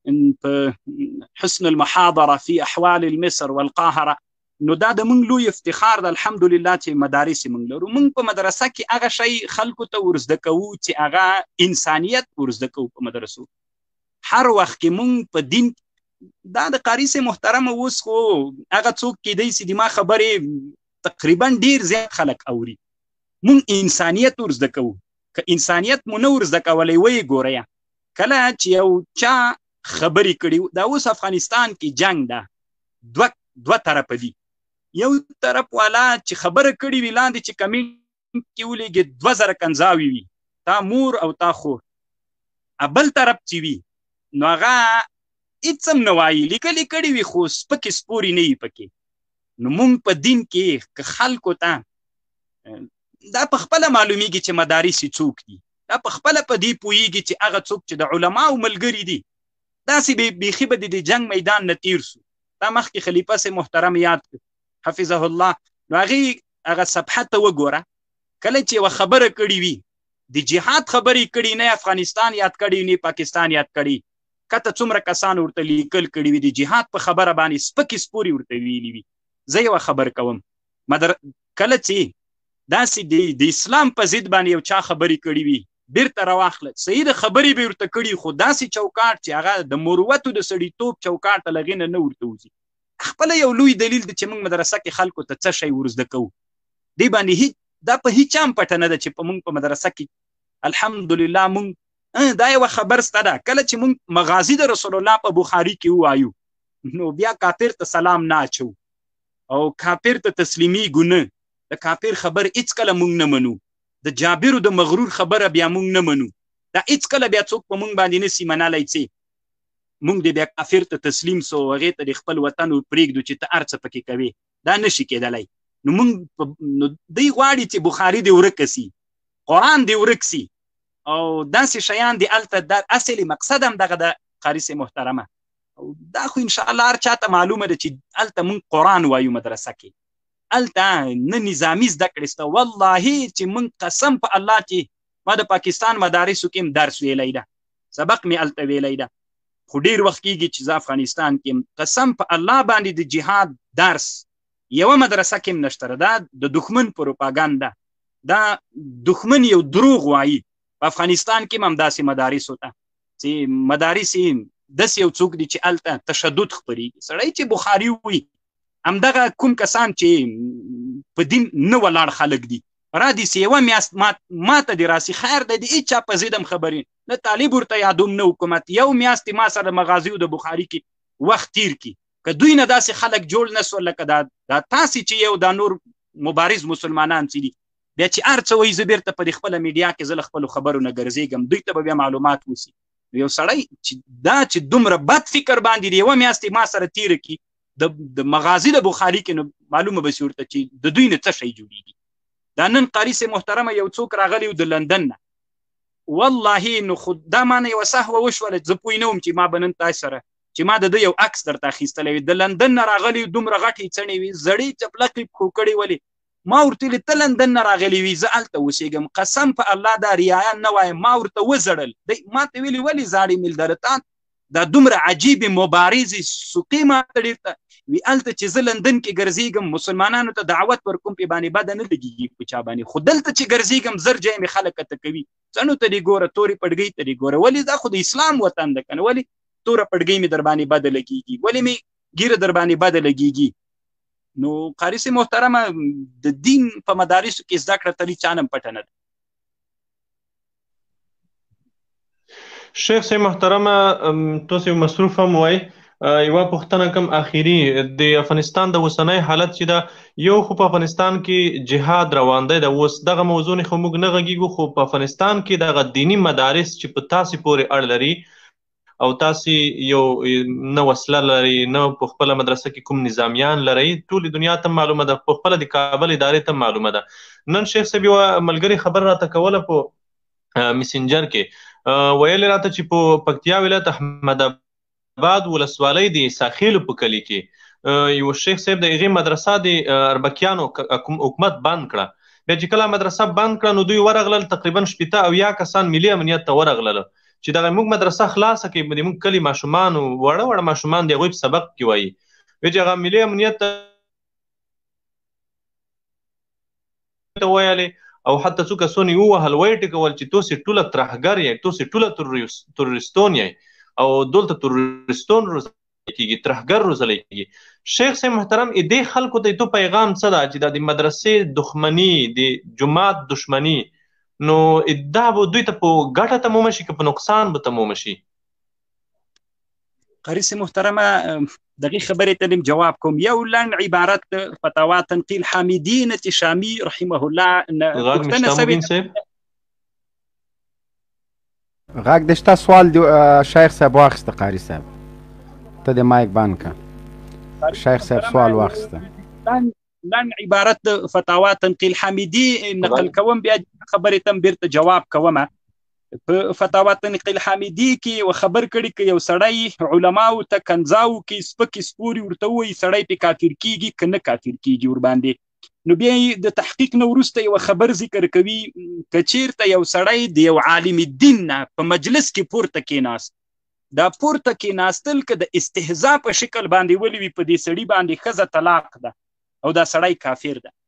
په حسن المحاضره في احوال المصر والقاهره نو دا د موږ لوی افتخار ده الحمدلله چې مدارس موږ لرو موږ په مدرسه کې هغه شی خلکو ته ورزده کوو چې هغه انسانیت ورزده کوو په مدرسو هر وخت کې موږ په دین دا د قاري صاحب محترمه اوس خو هغه څوک کیدی سي د ما خبرې تقریبا ډیر زیات خلک اوري موږ انسانیت ورزده کوو که انسانیت مو نه ورزده کولی ویې ګورئ کله چې یو چا خبرې کړي دا اوس افغانستان کې جنگ ده دوه دوه طرفه دي یو طرف والا چې خبره کړې وي لاندې چې کمنټ کې ولېږي دوه زره کنځاوي وي تا مور او تا خور بل طرف چې وي نو هغه هېڅ هم نه وایي لیکلې کړې وي خو سپکې سپورې نه وي پکې نو موږ په دین کې که خلکو ته دا په خپله معلومیږي چې مدارس څوک دي دا په خپله په دې پوهېږي چې هغه څوک چې د علماو ملګري دي داسې بیخي به د جنګ میدان نه تیر سو دا مخکې خلیفه سي محترم یاد کړ حفظه الله نو هغې هغه صفحه ته وګوره کله چې یوه خبره کړې وي د جهاد خبرې کړي نه افغانستان یاد کړي نه پاکستان یاد کړي کته څومره کسان ورته لیکل کړي وي د جهاد په خبره باندې سپکې سپورې ورته ویلي وي زه یوه خبر کوم مدر کله چې داسې د اسلام په ضد باندې یو چا خبرې کړې وي بیرته راواخله صحیح د خبرې به ورته کړي خو داسې چوکاټ چې هغه د مروتو د سړیتوب چوکاټ ته لغې نه نه ورته وځي خپله یو لوی دلیل دی چې موږ مدرسه کې خلکو ته څه شی ورزده کوو دې باندې هیڅ دا په هیچ هم پټه نه ده چې په موږ په مدرسه کې الحمدلله موږ دا یوه خبر سته ده کله چې موږ مغازي د رسول الله په بخاري کې ووایو نو بیا کافر ته سلام نه اچو او کافر ته تسلیمیږو نه د کافر خبر هیڅکله موږ نه منو د جابر د مغرور خبره بیا موږ نه منو دا هیڅکله بیا څوک په موږ باندې نشي منلی چې موږ د بیا کافر ته تسلیم سو هغې ته د خپل وطن پرېږدو چې ته هر څه پکې کوې دا نشي کېدلی نو موږ نو دوی غواړي چې بخاري دې ورکه سي قرآن دې ورک سي او داسې شیان دې هلته دا اصلي مقصد هم دغه د قاري صاحب محترمه او دا خو انشاءالله هر چاته معلومه ده چې هلته موږ قرآن وایو مدرسه کې هلته نه نظامي زده کړې سته والله چې موږ قسم په الله چې ما د پاکستان مدارسو کې هم درس ویلی ده سبق مې هلته ویلی ده خو ډېر وخت کېږي چې زه افغانستان کې قسم په الله باندې د جهاد درس یوه مدرسه کې هم نشته دا د دښمن پروپاګاندا دا دښمن یو دروغ وایي په افغانستان کې هم همداسې مدارس ته چې مدارس داسې یو څوک دي چې هلته تشدد خپرېږي سړی چې بخاري وي همدغه کوم کسان چې په دین نه ولاړ خلک دي را دي چې یوه میاشت ما ته دې راسي خیر دی د هېچا په ضد هم خبرې نه طالب ورته یادوم نه حکومت یو میاشت ما سره مغازیو د بخاري کې وخت تیر کړي که دوی نه داسې خلک جوړ نه سول لکه دا دا تاسې چې یو دا نور مبارز مسلمانان چې دي بیا چې هر څه وایي زه بېرته په دې خپله میډیا کې زه له خپلو خبرو نه ګرځېږم دوی ته به بیا معلومات وسي یو سړی چې دا چې دومره بد فکر باندې دی یوه میاشت ما سره تیره کړي د مغازي د بخاري کې نو معلومه به سي ورته چې د دوی نه څه شی جوړېږي دا نن قاري صاحب محترمه یو څوک راغلی و د لندن نه والله نو خو دا مانه یوه سهوه وشوله زه پوه نه وم چې ما به نن تاسو سره چې ما د ده یو عکس درته اخیستلی وي د لندن نه راغلی دومره غټې څڼې وي زړې چپلقې پښو کړې ولې ما ورته ویلې ته لندن نه راغلی وي زه هلته اوسېږم قسم په الله دا رعایا نه وایم ما ورته وزړل دی ما ته ویلي ولې زاړې ملدرتان دا دومره عجیبې مبارزې سوقې ما ته ډېر ته وي هلته چې زه لندن کې ګرځېږم مسلمانانو ته دعوت ورکوم پې باندې بده نه لګېږي په چا باندې خو دلته چې ګرځېږم زر جای مې خلک ته کوي څڼو ته دې ګوره تورې پډګۍ ته دې ګوره ولې دا خو د اسلام وطن ده که نه ولې توره پډګۍ مې در باندې بده لګېږي ولې مې ګیره در باندې بده لګېږي نو قاري صاحب محترمه د دین په مدارسو کې زده کړه تلي چا نه هم پټه نه ده شیخ صاحب محترمه تاسو مصروف هم وای یوه پوښتنه کوم اخیری د افغانستان د اوسنی حالت چې ده یو خو په افغانستان کې جهاد روان دی د اوس دغه موضوع نه خو موږ نه غږیږو خو په افغانستان کې دغه دیني مدارس چې په تاسې پورې اړه لري او تاسې یو نه وسله لري نه په خپله مدرسه کې کوم نظامیان لرئ ټولې دنیا ته معلومه ده په خپله د کابل ادارې ته معلومه ده نن شیخ صاحب یوه ملګري خبر راته کوله په مسنجر کې ویلې راته چې په پکتیا ولایت احمد آباد ولسوالۍ د ساخیلو په کلي کې یو شیخ صاحب د هغې مدرسه د اربکیانو حکومت بند کړه بیا چې کله مدرسه بند کړه نو دوی ورغلل تقریبا شپېته اویا کسان ملي امنیت ته ورغلل چې دغه موږ مدرسه خلاصه کړي د موږ کلي ماشومان وړه وړه ماشومان د هغوی په سبق کې وایي وایي چې هغه ملي امنیت ته ویلې او حتی څو کسونه یې ووهل ویې ټکول چې تاسې ټوله ترهګر یې تاسې ټوله تروریستون یې او دلته تروریستون روزلی کېږي ترهګر روزلی کېږي شیخ صاحب محترم دې خلکو ته تو پیغام څه ده چې دا د مدرسې دښمني د جومات دښمني نو دا به دوی ته په ګټه تمومه شي که په نقصان به تمومه شي قاري صاحب محترمه دغې خبرې ته نیم جواب کوم یو لنډ عبارت فتاوا تنقیل حامدي نتي شامي رحمه الله غږ مشته مبین صاحب غږ د شته سوال شیخ صاحب واخیسته قاري صاحب ته د مایک بند که شیخ صاحب سوال واخیسته لنډ عبارت فتاوا تنقیل حامدي نقل کوم بیا خبرې ته بیرته جواب کومه په فتاوا تنقیل حامدي کې و خبر کړي که یو سړی علماو ته کنځاو کې سپکې سپوري ورته ووایي سړی پې کافر کېږي که نه کافر کېږي ورباندې نو بیا یې د تحقیق نه وروسته یوه خبر ذکر کوي که چېرته یو سړی د یو عالم دین نه په مجلس کې پورته کېناست دا پورته کېناستل که د استهزا په شکل باندې ولي وي په دې سړي باندې ښځه طلاق ده او دا سړی کافر ده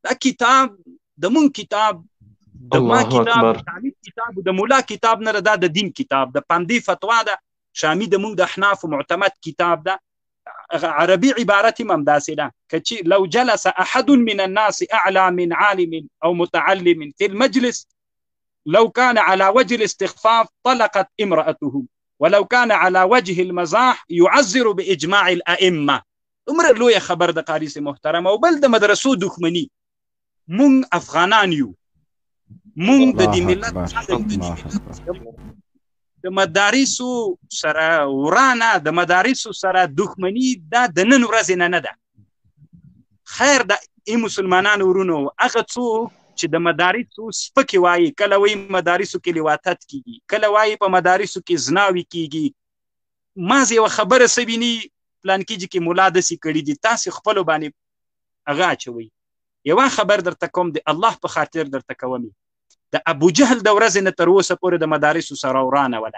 دا کتاب د مونږ کتاب د ما کتاب تعلیق کتاب د مولا کتاب نه، دا د دین کتاب د پاندی فتوا ده، شامی د مونږ د احناف معتمد کتاب ده. عربي عبارت هم داسې ده که لو جلس احد من الناس اعلى من عالم او متعلم في المجلس لو كان على وجه الاستخفاف طلقت امرأته ولو كان على وجه المزاح يعذر باجماع الائمه. عمر لوی خبر د قاری سي محترم. او بل د مدرسو دښمنی، مونږ افغانان یو، مونږ د دې ملت د مدارسو سره ورانه، د مدارسو سره دښمنی دا د نن ورځې نه نه ده. خیر د ای مسلمانانو ورونو، هغه څوک چې د مدارسو سپکې وایي، کله وایي مدارسو کې لواطت کیږي، کله وایي په مدارسو کې زناوي کیږي. مازې یوه خبره څه ویني پلان کېږي کې ملا داسې کړي دي، تاسې خپلو باندې هغه اچوئ. یوه خبر درته کوم د الله په خاطر درته کوم، د ابو جهل د ورځې نه تر اوسه پورې د مدارسو سره ورانه وله.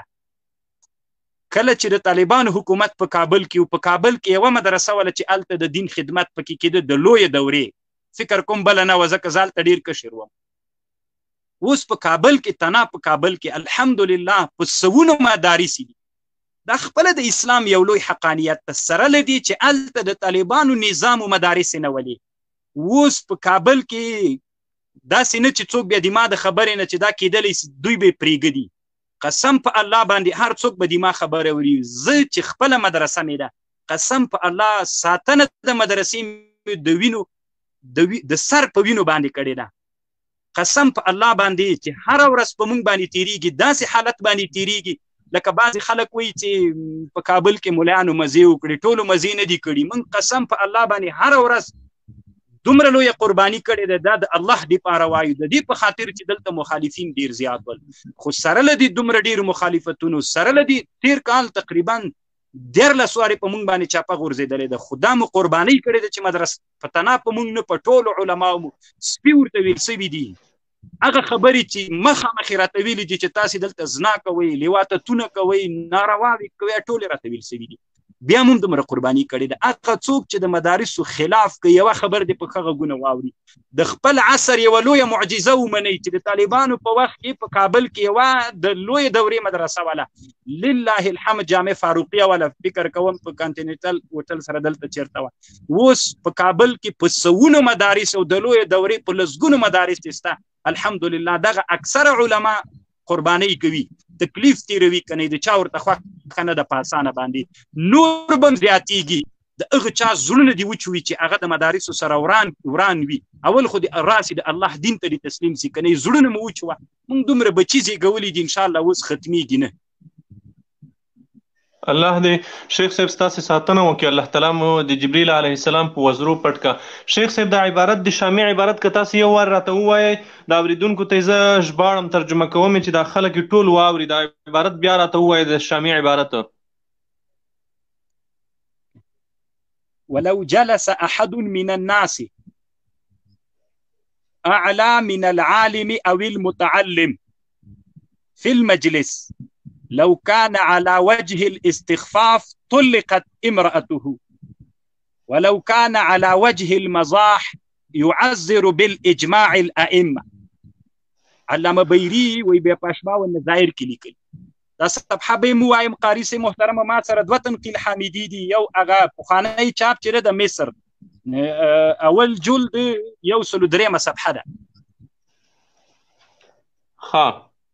کله چې د طالبانو حکومت په کابل کې و، په کابل کې یوه مدرسه وله چې هلته د دین خدمت پکې کېده د لویې دورې، فکر کوم بله نه وه ځکه زه هلته ډېر کشر وم. اوس په کابل کې تنا په کابل کې الحمدلله په سوونو مدارس دي. دا خپله د اسلام یو لوی حقانیت سره لدي چې هلته د طالبانو نظام و مدارس نه ولي. اوس په کابل کې داسې نه چې څوک بیا د ما د خبرې نه چې دا کېدلی دوی به یې پرېږدي. قسم په الله باندې هر څوک به د ما خبره وري. زه چې خپله مدرسه مې ده، قسم په الله ساتنه د مدرسې مې د وینو د سر په وینو باندې کړې ده. قسم په الله باندې چې هره ورځ په موږ باندې تېرېږي، داسې حالت باندې تېرېږي لکه بعضې خلک وایي چې په کابل کې ملایانو مزې وکړي. ټولو مزې نه دي کړي. موږ قسم په الله باندې هره ورځ دومره لویه قرباني کړې ده. دا د الله دپاره وایو، د دې په خاطر چې دلته مخالفین ډېر زیات ول. خو سره له دې دومره ډېرو مخالفتونو، سره له دې تېر کال تقریبا دیارلس وارې په موږ باندې چاپه غورځېدلې ده. خو دا مو قربانۍ کړې ده چې مدرسه په تنا په موږ نه، په ټولو علماو مو سپي ورته ویل سوي دي. هغه خبرې چې مخامخ یې راته ویلي دي چې تاسې دلته زنا کوئ، لواطتونه کوئ، نارواوې کوئ، ټول یې راته ویل سوي دي. بیا هم دومره قرباني کړې ده. هغه څوک چې د مدارسو خلاف کوي، یوه خبر دې په ښه غوږونه واوري، د خپل عصر یوه لویه معجزه ومنئ چې د طالبانو په وخت کې په کابل کې یوه د لویې دورې مدرسه وله، لله الحمد، جامع فاروقیه وله، فکر کوم په کانټینټل هوټل سره دلته چېرته وه. اوس په کابل کې په سوونو مدارس او د لویې دورې په لسګونو مدارس شته. الحمدلله دغه اکثره علما قربانۍ کوي، تکلیف تیروي، کنه د چا ورته خوښه نه ده په اسانه باندې، نور به هم زیاتېږي. د هغه چا زړونه دې وچوي چې هغه د مدارسو سره وران وران وي. اول خو د راسي د الله دین ته دې تسلیم سي، کنه زړونه مو وچوه. موږ دومره بچي زېږولي دي، انشاءالله اوس ختمېږي نه. الله دې شیخ صاحب ستاسې ساتنه وکړي. الله تعالی مو د جبریل علیه السلام په وزرو پټ کا. شیخ صاحب دا عبارت د شامع عبارت که تاسې یو وار راته ووایئ، د اورېدونکو ته زه ژباړم، ترجمه کوم چې دا خلک ټول واوري. دا عبارت بیا راته ووایئ، د شامع عبارت. ولو جلس احد من الناس اعلى من العالم او المتعلم في المجلس لو كان على وجه الاستخفاف طلقت امرأته ولو كان على وجه المزاح يعذر بالإجماع الأئمة. علامه بیری وی بیا پاشما و نظایر کې لیکل. دا صفحه به مو وایم قاری سي محترم، ما سره دوه تنقیل حمیدی دي. یو هغه پخوانی چاپ چې د مصر اول جلد یو سلو درېیمه صفحه ده. ها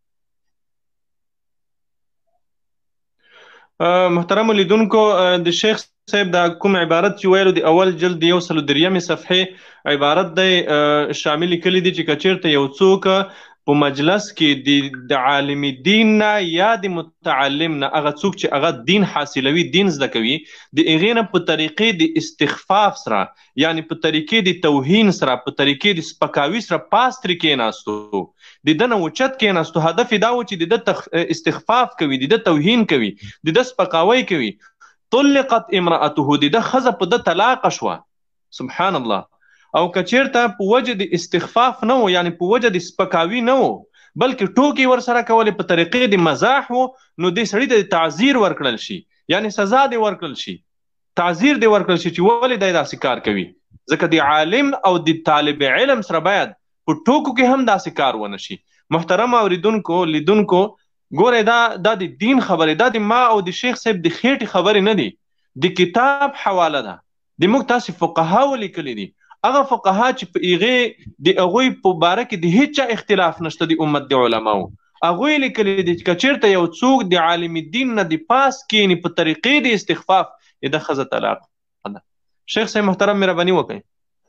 محترم لیدونکو، د شیخ صاحب دا کوم عبارت چې ویلو د اول جلد یو سلو درېیمې صفحې عبارت دی شامل کړي دي چې که چېرته یو څوک په مجلس کې د عالم دین نه یا د متعلم نه، هغه څوک چې هغه دین حاصلوي، دین زده کوي، د هغې نه په طریقې د استخفاف سره، یعنی په طریقې د توهین سره، په طریقې د سپکاوي سره پاس ترې کېناستو، د ده نه اوچت کېناستو، هدف یې دا و چې د ده استخفاف کوي، د ده توهین کوي، د ده سپکاوی کوي. طلقت امرأته، د ده ښځه په ده طلاقه شوه. سبحان الله. او که چېرته په وجه د استخفاف نه و، یعنی په وجه د سپکاوي نه و، بلکې ټوکې ورسره کولې، په طریقې د مزاح و، نو دې سړي ته تعزیر ورکړل شي، یعنی سزا دې ورکړل شي، تعزیر دې ورکړل شي چې ولې دی داسې کار کوي. ځکه د عالم او د طالب علم سره باید په ټوکو کې هم داسې کار ونه شي. محترم اوریدونکو لیدونکو ګورئ دا دا د دین خبرې، دا د ما او د شیخ صاحب د خېټې خبرې نه دي، د کتاب حواله ده. د موږ تاسې فقهاو لیکلي دي، هغه فقها چې په هغې د هغوی په باره کې د هېچا اختلاف نشته د امت د علماو. هغوی لیکلي دي چې که چېرته یو څوک د عالم دین نه د پاس کښېني په طریقې د استخفاف، د ښځه طلاق ده. شیخ صاحب محترم مهرباني وکړئ.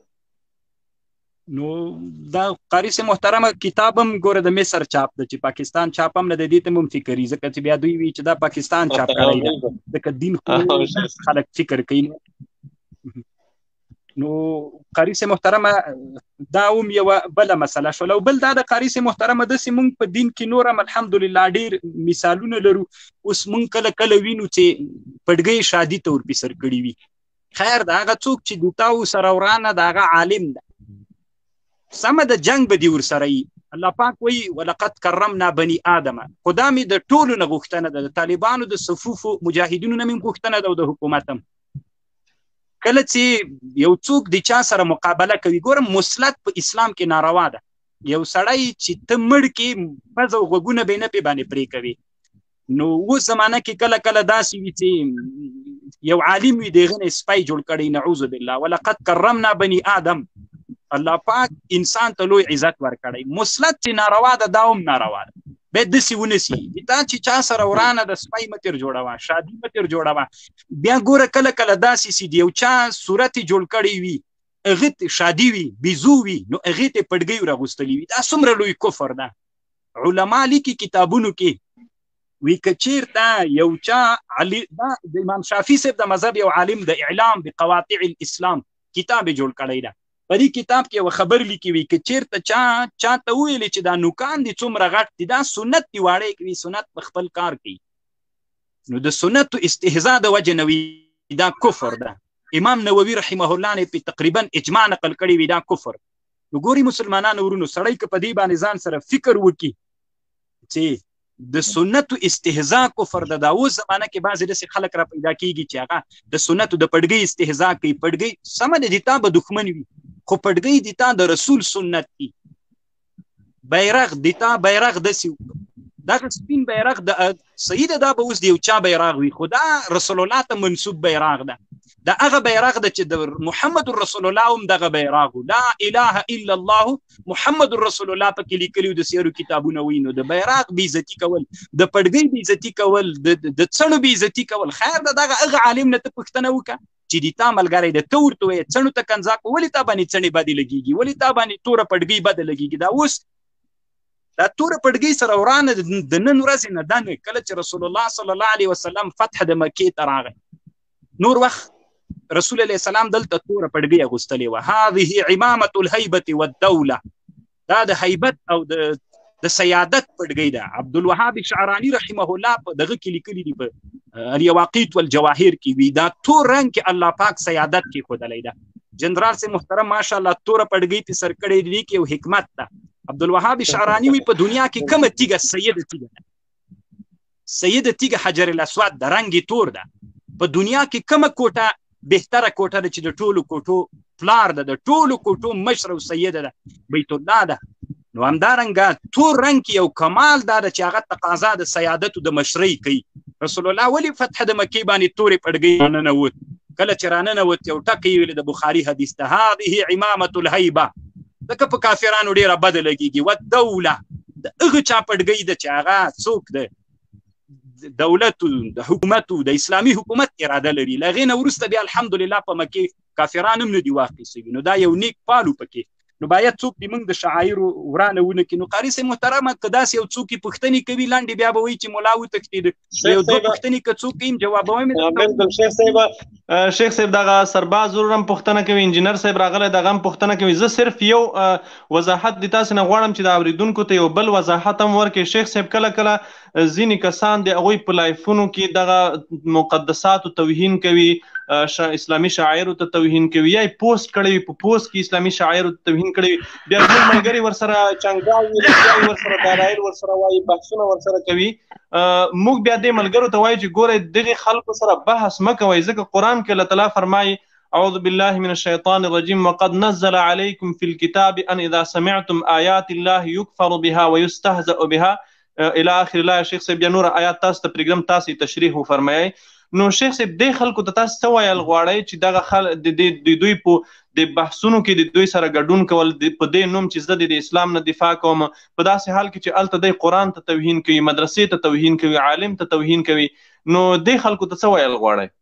نو دا قاری سے محترمه کتاب هم ګوره د مصر چاپ ده چې پاکستان چاپ هم نه د دې ته هم فکري، ځکه چې بیا دوی وي چې دا پاکستان چاپ کړی ده، ځکه دین خو خلک فکر کوي. نو قاری سے محترمه دا هم یوه بله مسله شوله. او بل دا د قاری سے محترمه داسې مونږ په دین کې نور هم الحمدلله ډېر مثالونه لرو. اوس مونږ کله کله وینو چې پډګۍ شادي ته ورپسر کړي وي. خیر د هغه څوک چې د تا ورسره ورانه د هغه عالم ده، سمه د جنگ به دي ورسره وي. الله پاک وایي ولقد کرمنا بني آدم. خو دا مې د ټولو نه غوښتنه ده، د طالبانو د صفوفو مجاهدینو نه مې غوښتنه ده او د حکومت هم. کله چې یو څوک د چا سره مقابله کوي، ګورم مسلط په اسلام کې ناروا ده. یو سړی چې ته مړ کې پزه او غوږونه به یې نه پې باندې پرې کوي. نو اوس زمانه کې کله کله داسې وي چې یو عالم وي د هغې نه سپی جوړ کړی، نعوذ بالله. ولقد کرمنا بني آدم، الله پاک انسان ته لوی عزت ورکړی. مسلط چې ناروا ده دا هم ناروا ده، باید داسې ونسي. تا چې چا سره ورانه د سپی مه تر جوړوه، شادي مه تر جوړوه. بیا ګوره کله کله داسې سي د یو چا صورت یې جوړ کړی وي، هغې ته شادي وي، بیزو وي، نو هغې ته یې پډګۍ ورغوستلي وي. دا څومره لوی کفر ده. علما لیکي کتابونو کې وی که چېرته یو چا علی دا د امام شافعي صاحب د مذهب یو عالم د اعلام بقواطع الاسلام کتاب یې جوړ کړی ده. په دې کتاب کې یوه خبر لیکي وي که چېرته چا چاته وویلې چې دا نوکان دي څومره غټ دي، دا سنت دي واړی کوي، سنت په خپل کار کوي، نو د سنتو استهزاء د وجې نه وي، دا کفر ده. امام نووي رحمه الله نه په تقریبا اجماع نقل کړی وي دا کفر. نو ګوري مسلمانانو ورونو، سړی که په دې باندې ځان سره فکر وکړي چې د سنتو استهزاء کفر ده. دا اوس زمانه کې بعضې داسې خلک را پیدا کېږي چې هغه د سنتو د پډګۍ استهزاء کوي. پډګۍ سمه ده، د تا به دښمن وي، خو پډګۍ د تا د رسول سنت دي. بیرغ د تا بیرغ داسې دغه سپین بیرغ د صحیح ده، دا به اوس د یو چا بیرغ وي، خو دا رسول الله ته منسوب بیرغ ده. دا هغه بیرغ ده چې د محمد رسول الله هم دغه بیرغ و، لا اله الا الله محمد رسول الله پکې لیکلي د سیرو کتابونه وي. نو د بیرغ بېعزتي کول، د پډګۍ بېعزتي کول، د څڼو بېعزتي کول، خیر ده دغه هغه عالم نه ته پوښتنه وکړه چې د تا ملګری ده، ته ورته وایې څڼو ته کنځاک، ولې تا باندې څڼې بدې لګېږي، ولې تا باندې توره پډګۍ بده لګېږي. دا اوس دا توره پډګۍ سره ورانه د نن ورځې نه ده. کله چې رسول الله صلی الله علیه وسلم فتح د مکې ته راغی، نور وخت رسول الله السلام دلته توره پډګۍ اغوستلې وه. هذه عمامة الهیبة والدوله، دا د هیبت او د د سیادت پډګۍ ده. عبدالوهاب شعراني رحمه الله په دغه کې لیکلي دي په اليواقیت والجواهر کې وي، دا تور رنګ کې الله پاک سیادت کې ښودلی ده. جنرال سے محترم ماشاءالله توره پډګۍ پې سر کړی دي کې یو حکمت ده. عبدالوهاب شعراني وي په دنیا کې کومه تیږه سیده تیږه ده، سیده تیږه حجر الاسود ده، رنګ یې تور ده. په دنیا کې کومه کوټه بهتره کوټه ده چې د ټولو کوټو پلار ده، د ټولو کوټو مشر او سیده ده، بیت الله ده. نو همدارنګه تور رنګ کې یو کمال دا ده چې هغه تقاضا د سیادتو د مشرۍ کوي. رسول الله ولې فتح د مکې باندې تورې پډګۍ راننوت؟ کله چې راننوت یو ټکی یې ویلې د بخاري حدیث ته، هذه عمامة الهیبه، ځکه په کافرانو ډېره بده لګېږي. والدوله، د هغه چا پډګۍ ده چې هغه څوک ده دولت د حکومت د اسلامي حکومت اراده لري. له هغې نه وروسته بیا الحمدلله په مکې کافران هم نه دي واخیستوي. نو دا یو نیک پالو پکې، نو باید څوک د موږ د شعایرو ورانه ونه کړي. نو قاري صاحب محترمه که داسې یو څوک یې پوښتنې کوي لنډې، بیا به وایي چې ملا وتښتېد. یو دوه پوښتنې که څوک کوي جوابوم یې. بلکل شیخ صاحب شیخ صاحب دغه سرباز ورور هم پوښتنه کوي، انجینر صاحب راغلی دغه هم پوښتنه کوي. زه صرف یو وضاحت د تاسې نه غواړم چې د اورېدونکو ته یو بل وضاحت هم ورکړي. شیخ صاحب کله کله ځینې کسان د هغوی په لایفونو کې دغه مقدساتو توهین کوي، اسلامي شاعرو ته توهین کوي، یا یې پوسټ کړی وي، په پوسټ کې اسلامي شاعرو ته توهین کړی وي، بیا زموږ ملګري ورسره چنګال وي، بیا یې ورسره دلایل ورسره وایي، بحثونه ورسره کوي. موږ بیا دې ملګرو ته وایو چې ګورئ دغې خلکو سره بحث مه کوئ، ځکه قرآن کې الله تعالی فرمایي اعوذ بالله من الشيطان الرجيم وقد نزل عليكم في الكتاب ان اذا سمعتم آيات الله يكفر بها ويستهزأ بها الى اخر الله. شیخ صاحب بیا نور آیات تاسو ته پرېږدم، تاسو تشریح وفرمایئ. نو شیخ صاحب دې خلکو ته تاسو څه ویل غواړئ چې دغه خلک د دوی په د بحثونو کې د دوی سره ګډون کول په دې نوم چې زه د اسلام نه دفاع کوم، په داسې حال کې چې هلته دی قرآن ته توهین کوي، مدرسې ته توهین کوي، عالم ته توهین کوي، نو دې خلکو ته څه ویل غواړئ؟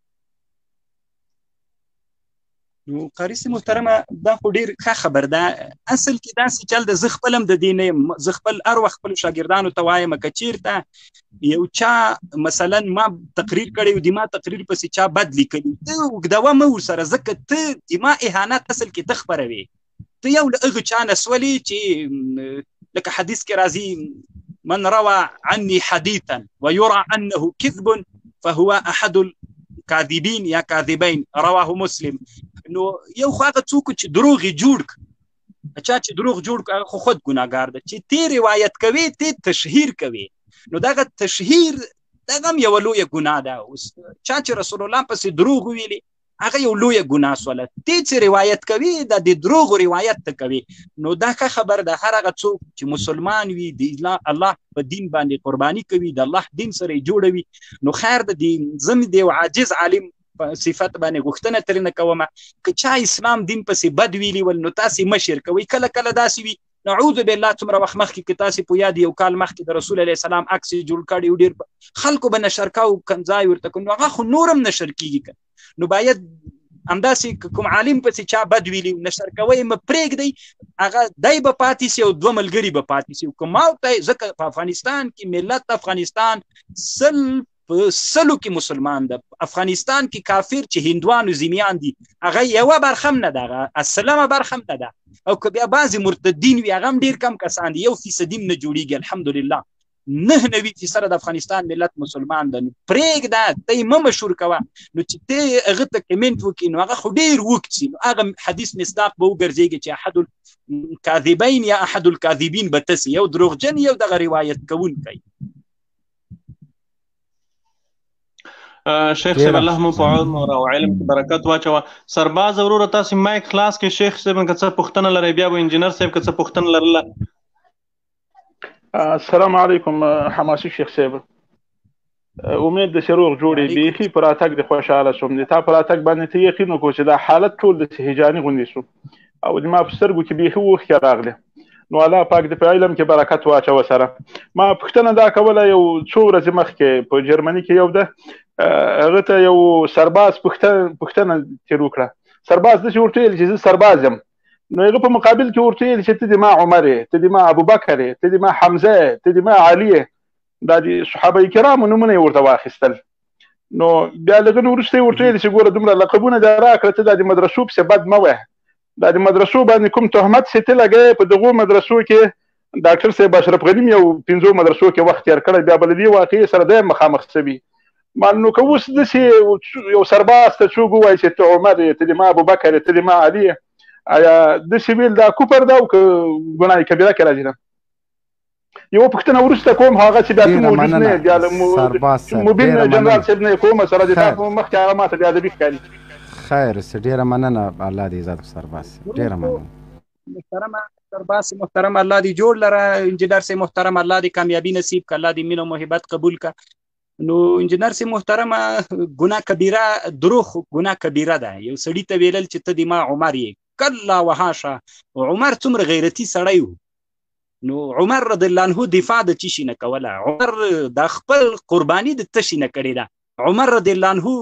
نو قاري صاحب محترمه دا خو ډېر ښه خبر ده. اصل کې داسې چل ده، زه خپل هم د دې نه یم، زه خپل هر وخت خپلو شاګردانو ته وایم که چېرته یو چا مثلا ما تقریر کړی و، د ما تقریر پسې چا بد لیکلي، ته اوږدوه مه ورسره، ځکه ته د ما اهانت اصل کې ته خپروې. ته یو له هغه چا نه سولې چې لکه حدیث کې راځي من روى عني حديثا ويرى انه كذب فهو احد الكاذبين یا کاذبین، رواه مسلم. نو یو خو هغه څوک چې دروغ یې جوړ کړ، چا چې دروغ جوړ کړ هغه خو خود ګناهګار ده. چې تی روایت کوي تی تشهیر کوي، نو دغه تشهیر دغه هم یوه لویه ګناه ده. اوس چا چې رسول الله پسې دروغ وویلي هغه یو لویه ګناه سوله. تی چې روایت کوي دا د دروغو روایت ته کوي، نو دا ښه خبر ده. هر هغه څوک چې مسلمان وي، د الله په دین باندې قرباني کوي، د الله دین سره یې جوړوي، نو خیر ده. د زه د یو عاجز عالم صفت باندې غوښتنه ترېنه کومه که چا اسلام دین پسې بد ویلي ول، نو تاسې مشر کوئ. کله کله داسې وي، نعوذ بالله، څومره وخت مخکې که تاسې په یاد یو کال مخکې د رسول علیه السلام عکس یې جوړ کړی و، ډېر خلکو به نشر کاو، کنځای ورته کړو، نو هغه خو نور هم نشر کېږي. نو باید همداسې کوم عالم پسې چا بد ویلي نشر کوئ، مه پرېږدئ، هغه دی به پاتې سي او دوه ملګري به پاتې سي. که ما ورته ځکه په افغانستان کې ملت افغانستان سل په سلو کې مسلمان ده، افغانستان کې کافر چې هندوانو زمیان دي هغه یوه برخه هم نه ده، هغه اصلمه برخه هم نه ده. او که بیا بعضې مرتدین وي هغه هم ډېر کم کسان دي، یو فیصدي هم نه جوړېږي. الحمدلله نه نوي فیصده د افغانستان ملت مسلمان ده. نو پرېږده، ته یې مه مشهور کوه. نو چې ته هغه ته کمنټ وکړي نو هغه خو ډېر اوږد سي، نو هغه حدیث مصداق به وګرځېږي چې احد الکاذبین یا احد الکاذبین به ته سي، یو دروغجن یو دغه روایت کوونکی. شیخ صاحب الله مو په عمر او علم کې برکت واچوه. سرباز وروره تاسې مایک خلاص کړئ. شیخ صاحب که څه پوښتنه لرئ، بیا به انجینر صاحب که څه پوښتنه لرله. السلام علیکم حماسي شیخ صاحب، امید د چې روغ جوړې. بیخي په راتګ دې خوشحاله شوم، د تا په راتګ باندې ته یقین وکړو چې دا حالت ټول داسې هیجاني غوندې شو او د ما په سترګو کې بیخي اوښکې راغلې. نو الله پاک دې په علم کې برکت واچوه. سره ما پوښتنه دا کوله، یو څو ورځې مخکې په جرمني کې یو ده هغه ته یو سرباز پوښتنه تېر وکړه. سرباز داسې ورته ویل چې زه سرباز یم، نو هغه په مقابل کې ورته ویل چې ته د ما عمر یې، ته د ما ابوبکر یې، ته د ما حمزه یې، ته د ما علي یې، دا د صحابه کرامو نومونه یې ورته واخیستل. نو بیا له هغه نه وروسته یې ورته ویل چې ګوره دومره لقبونه دې راکړه، ته دا د مدرسو پسې بد مه وایه، دا د مدرسو باندې کوم تهمت چې ته لګوې، په دغو مدرسو کې ډاکټر صاحب اشرف غنیم یو پنځو مدرسو کې وخت تېر کړی، بیا به له دې واقعې سره دی مخامخ شوي. نو که اوس داسې یو سرباز ته څوک ووایي چې ته عمر یې، ته د ما ابوبکر یې، ته د ما علي یې، آیا داسې ویل دا کفر ده او که ګناه کبیره کې راځي؟ نه یوه پوښتنه وروسته کوم، هغه چې بیا ته موجود نه یې، بیا له مبین جنرال صاحب نه یې کومه سره د تا په مخکې هغه ماته بې ادبي ښکاري. خیر ډېره مننه، الله دې عزت سرباز، ډېره مننه. محترمه سرباز محترم، الله دې جوړ لره. انجینر صاحب محترم، الله دې کامیابی نصیب کړه، الله دې مینه او محبت قبول کړه. نو انجینر صاحب محترمه، ګناه کبیره، دروغ ګناه کبیره ده. یو سړي ته ویلل چې ته د ما عمر یې، کله وحاشه. عمر څومره غیرتي سړی و، نو عمر رضی الله عنه دفاع د څه شي نه کوله، عمر د خپل قرباني د څه شي نه کړې ده. عمر رضی الله عنه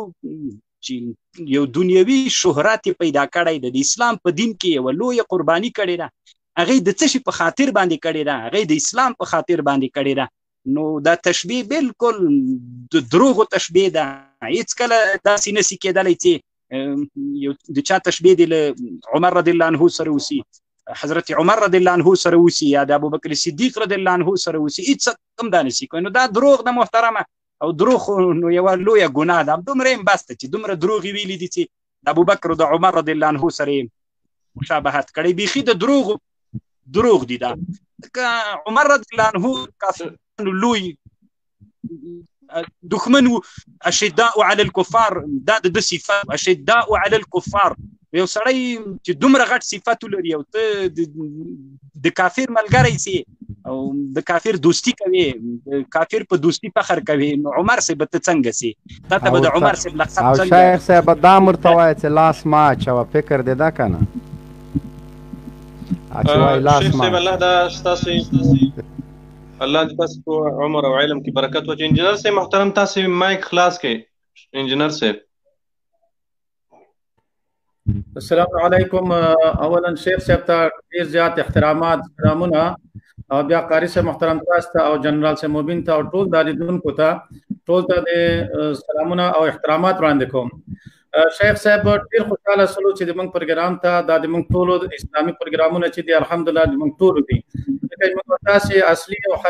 چې یو دنیوي شهرت پیدا کړی ده، د اسلام په دین کې یوه لویه قرباني کړې ده، هغې د څه شي په خاطر باندې کړې ده؟ هغې د اسلام په خاطر باندې کړې ده. نو دا تشبیه بالکل د دروغو تشبیه ده، هېڅ کله داسې نشي کېدلی چې یو د چا تشبیه دې له عمر رضی الله عنه سره وسي، حضرت عمر رضی الله عنه سره وسي، یا د ابوبکر صدیق رضی الله عنه سره وسي، هېڅ هم دا نشي کوی. نو دا دروغ ده محترمه، او دروغ نو یوه لویه ګناه ده. دومره هم بس ده چې دومره دروغ یې ویلي دي چې د ابوبکر او د عمر رضی الله عنه سره یې مشابهت کړی. بیخي د دروغو دروغ دي دا. عمر رضی الله عنه کافرانو لوی دښمن وو. اشداء علی الکفار دا د صفات، اشداء علی الکفار یو سړی چې دومره غټ صفات لري او ته د کافر ملګری سي او د کافر دوستی کوي، د کافر په دوستی فخر کوي، نو عمر صاحب ته څنګه سي؟ تا ته به د عمر صاحب لقب او څنګه؟ شیخ صاحب دا مرته وایي چې لاس ما اچوه، فکر دې ده که نه؟ اچوه لاس شیخ ما صاحب الله دا ستاسې الله دې تاسو په عمر او علم کې برکت وکړي. انجینر صاحب محترم تاسې مایک خلاص کړئ. انجینر صاحب السلام علیکم. اولا شیخ صاحب ته ډېر زیات احترامات سلامونه، او بیا قاري صاحب محترم تاسو ته او جنرال صاحب مبین ته او ټول د لیدونکو ته ټول ته د سلامونه او احترامات وړاندې کوم. شیخ صاحب ډېر خوشحاله سلو چې زموږ پروګرام ته دا زموږ ټولو اسلامي پروګرامونه چې دي الحمدلله زموږ ټولو دي، ځکه زموږ تاسې اصلي او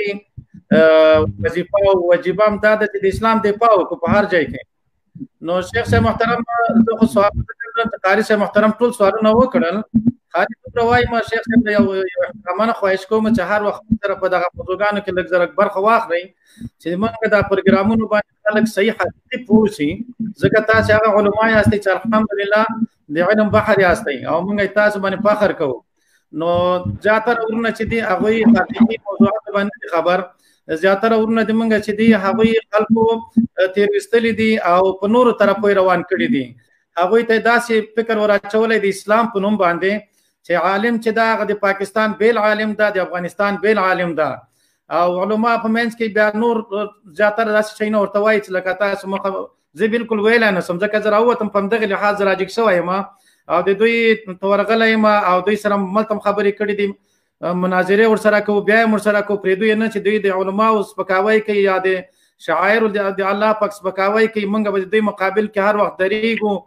حقیقي وظیفه او وجیبه هم دا ده چې د اسلام دفاع وکړو په هر ځای کې. نو شیخ صاحب محترم زه خو سوال قاري صاحب محترم ټول سوالونه وکړل، خالي دومره وایم شیخ صاحب یو یو احترامانه خواهش کوم چې هر وخت سره په دغه موضوعګانو کې لږ زرک برخه واخلئ چې موږ دا پروګرامونو باندې خلک صحیح حقیقي پوه شي، ځکه تاسو هغه علما یاستئ چې الحمدلله د علم بحر یاستئ او موږ تاسو باندې فخر کوو. نو زیاتره ورونه چې دي هغوی حقیقي موضوعات باندې خبر، زیاتره ورونه د موږ چې دي هغوی خلکو تېرویستلي دي او په نورو طرفو روان کړي دي. هغوی ته داسې فکر وراچولی د اسلام په نوم باندې چې عالم چې دا هغه د پاکستان بیل عالم ده، د افغانستان بیل عالم ده، او علما په منځ کې بیا نور زیاتره داسې شیونه ورته وایي چې لکه تاسو مخه زه بالکل ویلی نه شم، ځکه زه راووتم په همدغې لحاظ زه راجګ شوی یم او د دوی ته ورغلی یم او دوی سره ملته هم خبرې کړي دي، مناظرې ورسره کوو، بیا یې ورسره کوو، پرېږدو یې نه چې دوی د علماو سپکاوی کوي یا د شاعرو د الله پاک سپکاوی کوي. موږ به د دوی مقابل کې هر وخت درېږو،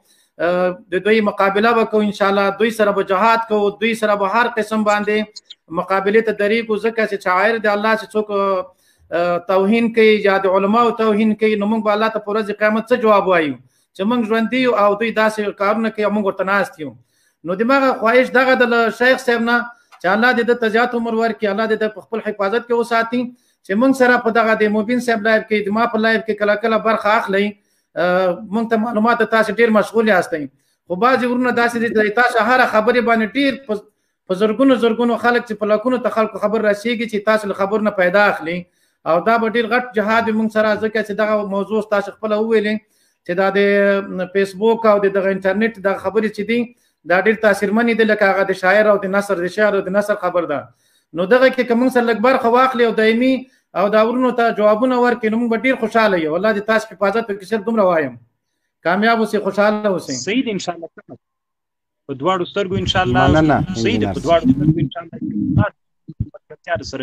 د دوی مقابله به کوو، انشاءالله دوی سره به جهاد کوو، دوی سره به هر قسم باندې مقابلې ته درېږو، ځکه چې شاعر د الله چې څوک توهین کوي یا د علماو توهین کوي نو موږ به الله ته په ورځ قیامت څه جواب وایو چې موږ ژوندي یو او دوی داسې کارونه کوي او موږ ورته ناست یو. نو دماغه خواهش دغه د شیخ صاحب نه چې الله دې د تجات عمر ورکړي، الله دې په خپل حفاظت کې وساتي، چې موږ سره په دغه د مبین صاحب لایف کې د ما په لایف کې کله کله برخه اخلئ، موږ ته معلومات تاسو ډېر مشغول یاستئ، خو بعضې ورونه داسې دي چې تاسو هره خبرې باندې ډېر په زرګونو زرګونو خلک چې په لکونو ته خلکو خبر رسېږي چې تاسو له خبر نه پیدا اخلي، او دا به ډېر غټ جهاد وي موږ سره، ځکه چې دغه موضوع تاسو خپله وویلې چې دا د فیسبوک او د دغه انټرنیټ دغه خبرې چې دي دا ډېر تاثیرمنې دي، لکه هغه د شاعر او د نثر د شعر او د نثر خبر ده. نو دغه کې که موږ سره لږ برخه واخلي او دایمي او دا ورونو ته جوابونه ورکړي نو موږ به ډېر خوشحاله یو. الله دې تاسو حفاظت وکړي. صرف دومره وایم، کامیاب اوسئ، خوشحاله اوسئ. صحیح دی انشاءالله، په دواړو سترګو انشاءالله صحیح دی، په دواړو سترګو انشاءالله.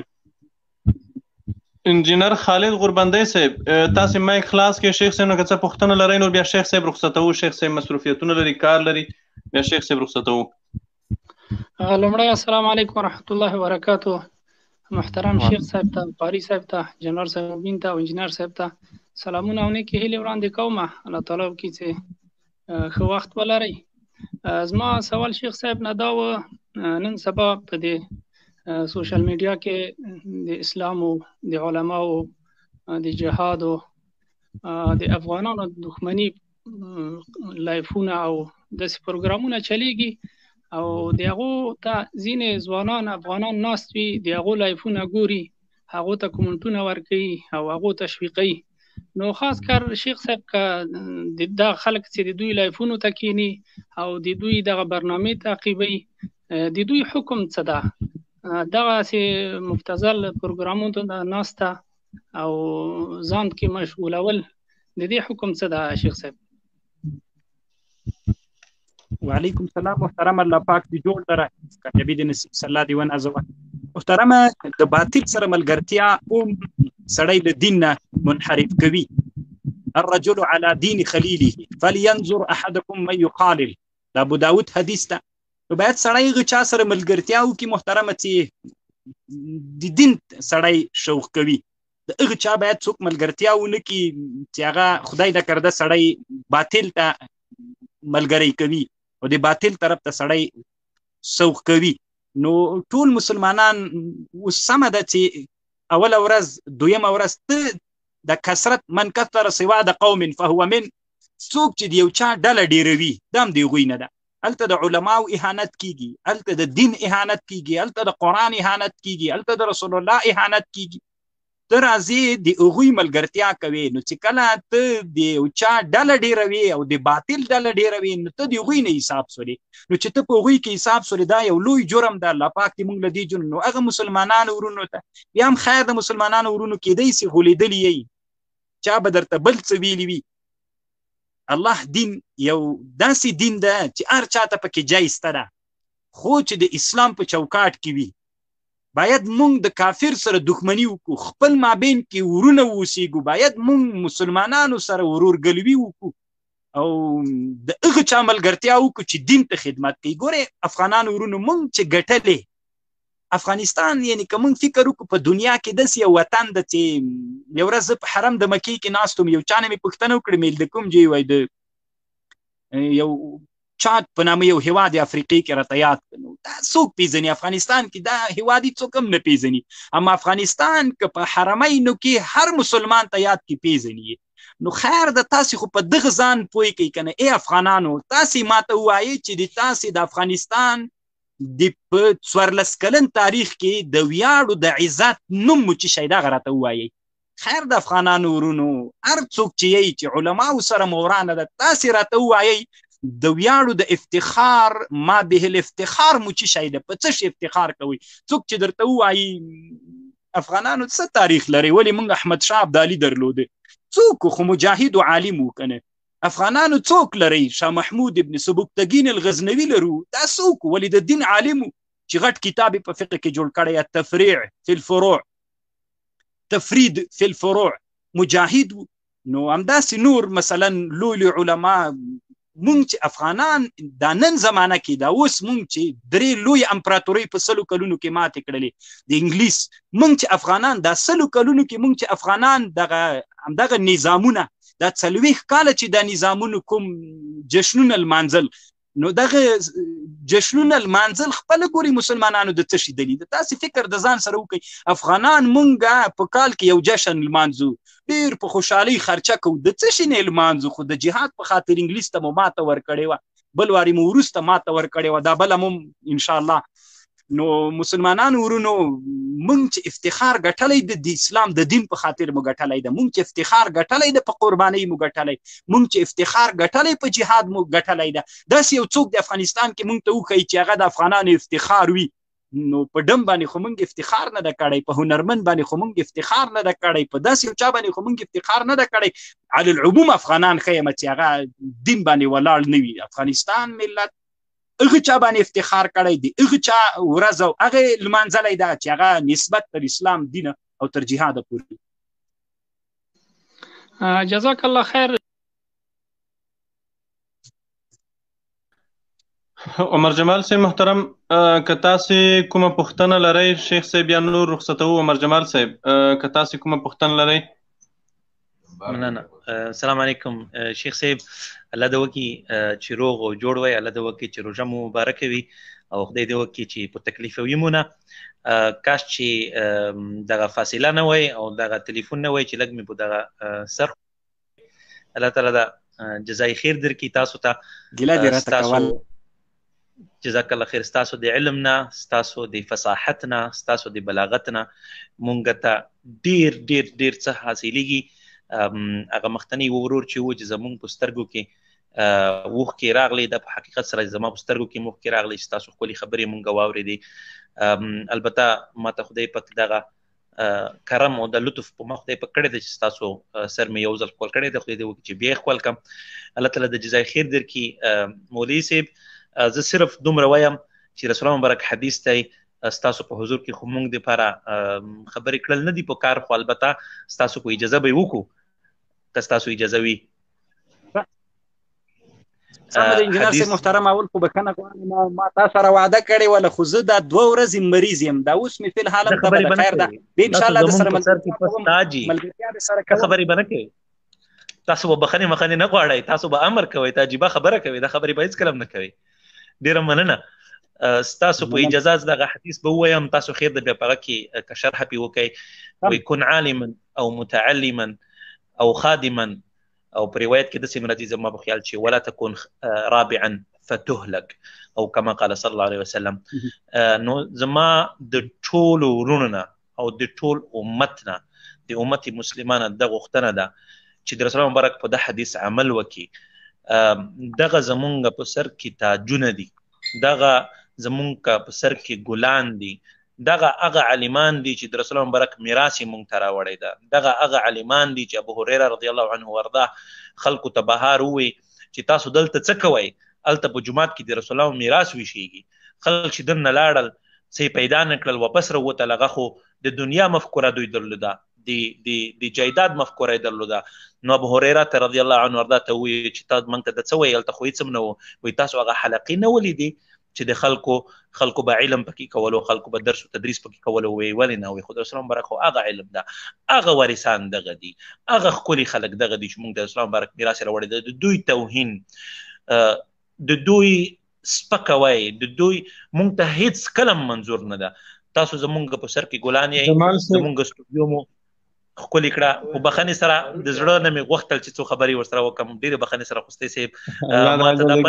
انجینر خالد غوربندی صاحب تاسې مایک خلاص کړئ. شیخ صاحب نه که څه پوښتنه لرئ نو بیا شیخ صاحب رخصتوو، شیخ صاحب مصروفیتونه لري، کار لري، بیا شیخ صاحب رخصتوو. لومړی السلام علیکم ورحمت الله وبرکاتو. محترم شیخ صاحب ته، قاري صاحب ته، جنرال صاحب مبین ته او انجینر صاحب ته سلامونه او نیکې هیلې وړاندې کوم. الله تعالی وکړي چې ښه وخت ولرئ. زما سوال شیخ صاحب نه دا و، نن سبا په دې سوشل میډیا کې د اسلام او د علماو د جهاد او د افغانانو دښمني لایفونه او داسې پروګرامونه چلیږي، او د هغو ته ځینې ځوانان افغانان ناست وي، د هغو لایفونه ګوري، هغو ته کومنټونه ورکوي او هغو تشویقوي. نو خاص کر شیخ صاحب که د دغه خلک چې د دوی لایفونو ته کینی او د دوی دغه برنامې تعقیبوي، د دوی حکم څه ده؟ دغه سي مفتزل پروګرامونو ته ناسته او ځان کې مشغولول د دې حکم څه ده شیخ صاحب؟ وعلیکم السلام. محترم الله پاک دې جوړ دره کامیابی دې نصیب صلی الله دی ونعزوه. محترمه د باطل سره ملګرتیا اوم سړی له دین نه منحرف کوي. الرجل على دين خليله فلينظر احدكم من يخالل، دا ابو داود حدیث ده. نو باید سړی هغه چا سره ملګرتیا وکړي محترمه چې د دین سړی شوق کوي، د هغه چا باید څوک ملګرتیا ونه کړي چې هغه خدای د کرده سړی باطل ته ملګری کوي او د باطل طرف ته سړی سوق کوي. نو ټول مسلمانان اوس سمه ده چې اوله ورځ دویمه ورځ ته د کثرت من کثر سوا د قوم فهو من، څوک چې د یو چا ډله ډېروي دا هم د هغوی نه ده. هلته د علماو اهانت کیږي، هلته د دین اهانت کیږي، هلته د قرآن اهانت کیږي، هلته د رسول الله اهانت کیږي. ته راځې د هغوی ملګرتیا کوې، نو چې کله ته د یو چا ډله ډېروي او د باطل ډله ډېروي نو ته د هغوی نه حساب سولې. نو چې ته په هغوی کې حساب سولې دا یو لوی جرم ده. الله پاک دې موږ له دې جرم. نو هغه مسلمانانو ورونو ته بیا هم خیر د مسلمانانو ورونو کېدی سي غولېدلي یی، چا به درته بل څه ویلي وي. الله دین یو داسې دین ده چې هر چا ته پکې جای سته ده، خو چې د اسلام په چوکاټ کې وي. باید مونږ د کافر سره دښمني وکړو، خپل مابین کې ورونه ووسیږو. باید مونږ مسلمانانو سره ورورګلوي وکړو او د هغه چا ملګرتیا وکړو چې دین ته خدمت کوي. ګورې افغانانو ورونو، مونږ چې ګټلې افغانستان، یعنی که مونږ فکر وکړو په دنیا کې داسې یو وطن ده چې یو ورځ زه په حرم د مکې کې ناست وم، یو چا نه مې پوښتنه وکړه میل د کوم ځای وای، د یو چاد په نامه یو هیواد افریقې کې راته یاد کړو. دا څوک پیژني؟ افغانستان کې دا هیوادي څوک هم نه پیژني. اما افغانستان که په حرمینو کې هر مسلمان ته یاد کې پیژني. نو خیر د تاسې خو په دغه ځان پوه کوئ که نه. ای افغانانو، تاسې ما ته ووایئ چې د تاسې د افغانستان د په څوارلس کلن تاریخ کې د ویاړو د عزت نوم مو چې شی دغه راته ووایئ. خیر د افغانانو ورونو، هر څوک چې یی چې علماو سره مو ورانه ده، تاسې راته ووایئ د ویاړو د افتخار ما به الافتخار مو چې شی ده، په څه شي افتخار کوئ؟ څوک چې درته ووایي افغانانو څه تاریخ لري، ولې موږ احمد شاه ابدالي درلوده، څوک خو مجاهد و عالم و کنه. افغانانو څوک لري؟ شاه محمود ابن سبکتګین الغزنوي لرو، دا څوک؟ ولې د دین عالم چې غټ کتاب په فقه کې جوړ کړی، التفریع فی الفروع، تفرید فی الفروع، مجاهد. نو همداسې نور مثلا لوی لوی علما مونږ چې افغانان دا نن زمانه کې دا اوس مونږ چې درې لوی امپراتورۍ په سلو کلونو کې ماتې کړلې د انګلیس، مونږ چې افغانان دا سلو کلونو کې مونږ چې افغانان دغه همدغه نظامونه دا څلوېښت کاله چې دا نظامونو کوم جشنونه لمانځل، نو دغه جشنونه لمانځل خپله ګوري مسلمانانو د څه شي دلیل ده. تاسې فکر د ځان سره وکړئ. افغانان مونږ په کال کې یو جشن لمانځو، ډېر په خوشحالۍ خرچه کوو، د څه شي نه لمانځو؟ خو د جهاد په خاطر انګلیس ته مو ماته ورکړې وه، بل وارې مو وروسته ماته ورکړې وه، دا بله مو انشاءالله. نو مسلمانانو ورونو، مونږ چې افتخار ګټلی د د اسلام د دین په خاطر مو ګټلی ده، مونږ چې افتخار ګټلی ده په قربانۍ مو ګټلی، مونږ چې افتخار ګټلی په جهاد مو ګټلی ده. داسې یو څوک د افغانستان کې مونږ ته وښیي چې هغه د افغانانو افتخار وي، نو په ډم باندې خو مونږ افتخار نه ده کړی، په هنرمند باندې خو مونږ افتخار نه ده کړی، په داسې یو چا باندې خو مونږ افتخار نه ده کړی. علی العموم افغانان ښه یم چې هغه دین باندې ولاړ نه وي. افغانستان ملت هغه چا باندې افتخار کړی دی، هغه چا ورځ او هغه لمانځلی ده چې هغه نسبت تر اسلام دین او تر جهاده پورې. جزاک الله خیر. عمر جمال صاحب محترم، که تاسې کومه پوښتنه لرئ شیخ صاحب یا نور رخصتوو. عمر جمال صاحب که تاسې کومه پوښتنه لرئ. مننه. السلام علیکم شیخ صاحب، الله دې وکړي چې روغ او جوړ وئ، الله دې وکړي چې روژه مو مبارکه وي او خدای دې وکړي چې په تکلیف وي مو نه. کاش چې دغه فاصله نه وای او دغه تلیفون نه وای چې لږ مې په دغه سر. الله تعالی دا جزای خیر درکړي تاسو ته. ګیله دې راته کول. جزاک الله خیر. ستاسو د علم نه، ستاسو د فصاحت نه، ستاسو د بلاغت نه مونږ ته ډیر ډیر ډیر څه حاصلیږي. هغه مخکنی ورور چې و چې زمونږ په سترګو کې اوښکې راغلی، دا په حقیقت سره زما په سترګو کې اوښکې راغلی چې تاسو ښکلې خبرې مونږ واورېدې. البته ما ته خدای پاک دغه کرم او د لطف په ما خدای پاک کړی دی چې ستاسو سر مې یو ځل ښکل کړی دی، خدای دې وکړي چې بیا یې ښکل کړم. الله تعالی د جزای خیر درکړي. مولوي صاحب زه صرف دومره وایم چې رسول الله مبارک حدیث دی ستاسو په حضور کې خو مونږ دپاره خبرې کړل نه دي په کار، خو البته ستاسو په اجازه به یې وکړو که ستاسو اجازه وي. سمه ده انجینر صاحب محترم، اول خو بخښنه غواړم ما تا سره وعده کړې وله، خو زه دا دوه ورځې مریض یم، دا اوس مې فی الحال همدغه د خیر ده، بیا انشاءالله د سره ملګرتیا د سره کوم. خبرې به نه کوئ، تاسو به بخښنې مخنې نه غواړئ، تاسو به امر کوئ، ته عجیبه خبره کوئ، دا خبرې به هېڅکله هم نه کوئ. ډېره مننه. ستاسو په اجازه دغه حدیث به ووایم، تاسو خیر د بیا په هغه کې که شرحه پرې وکئ. وایي کن عالما او متعلما او خادما، او په روایت کې داسې راځي زما په خیال چې ولا تكون رابعا فتهلك او كما قال صلى الله عليه وسلم. نو زما د ټولو ورونو نه او د ټول امت نه د امت مسلمانه د غوښتنه ده چې د رسول الله مبارک په د حدیث عمل وکړي. دغه زمونږ په سر کې تاجونه دي، دغه زمونږ په سر کې ګلان دي، دغه هغه عالمان دي چې د رسول الله مبارک میراث یې مونږ ته راوړی ده، دغه هغه عالمان دي چې ابو هريره رضی الله عنه وارضاه خلکو ته بهار ووی چې تاسو دلته څه کوئ؟ هلته په جومات کې د رسول الله میراث ویشیږي. خلک چې دننه لاړل څه پیدا نه کړل واپس راووتل، هغه خو د دنیا مفکوره دوی درلوده، د جایداد مفکوره یې درلوده. نو ابو هريره رضی الله عنه وارضاه ته وویل چې تاسو موږ ته د څه ویل؟ هلته خو هېڅ هم نه وو. وایي تاسو هغه حلقې نه ولیدې چې د خلکو خلکو به علم پکې کولو، خلکو به درس او تدریس پکې کولو؟ وایي ولې نه؟ وایي خو د رسول الله مبارک خو هغه علم ده، هغه وارثان دغه دي، هغه ښکلي خلک دغه دي چې موږ د رسول الله مبارک میراث یې راوړی ده. د دوی توهین، د دوی سپکوي، د دوی مونږ ته هیڅ کلم منظور نه ده. تاسو زمونږ په سر کې ګلان یې، زمونږ استودیو مو ښکلې کړه. په بخښنې سره د زړه نه مې غوښتل چې څو خبرې ورسره وکړم. ډېرې بخښنې سره خوستی صاحب ما ته دا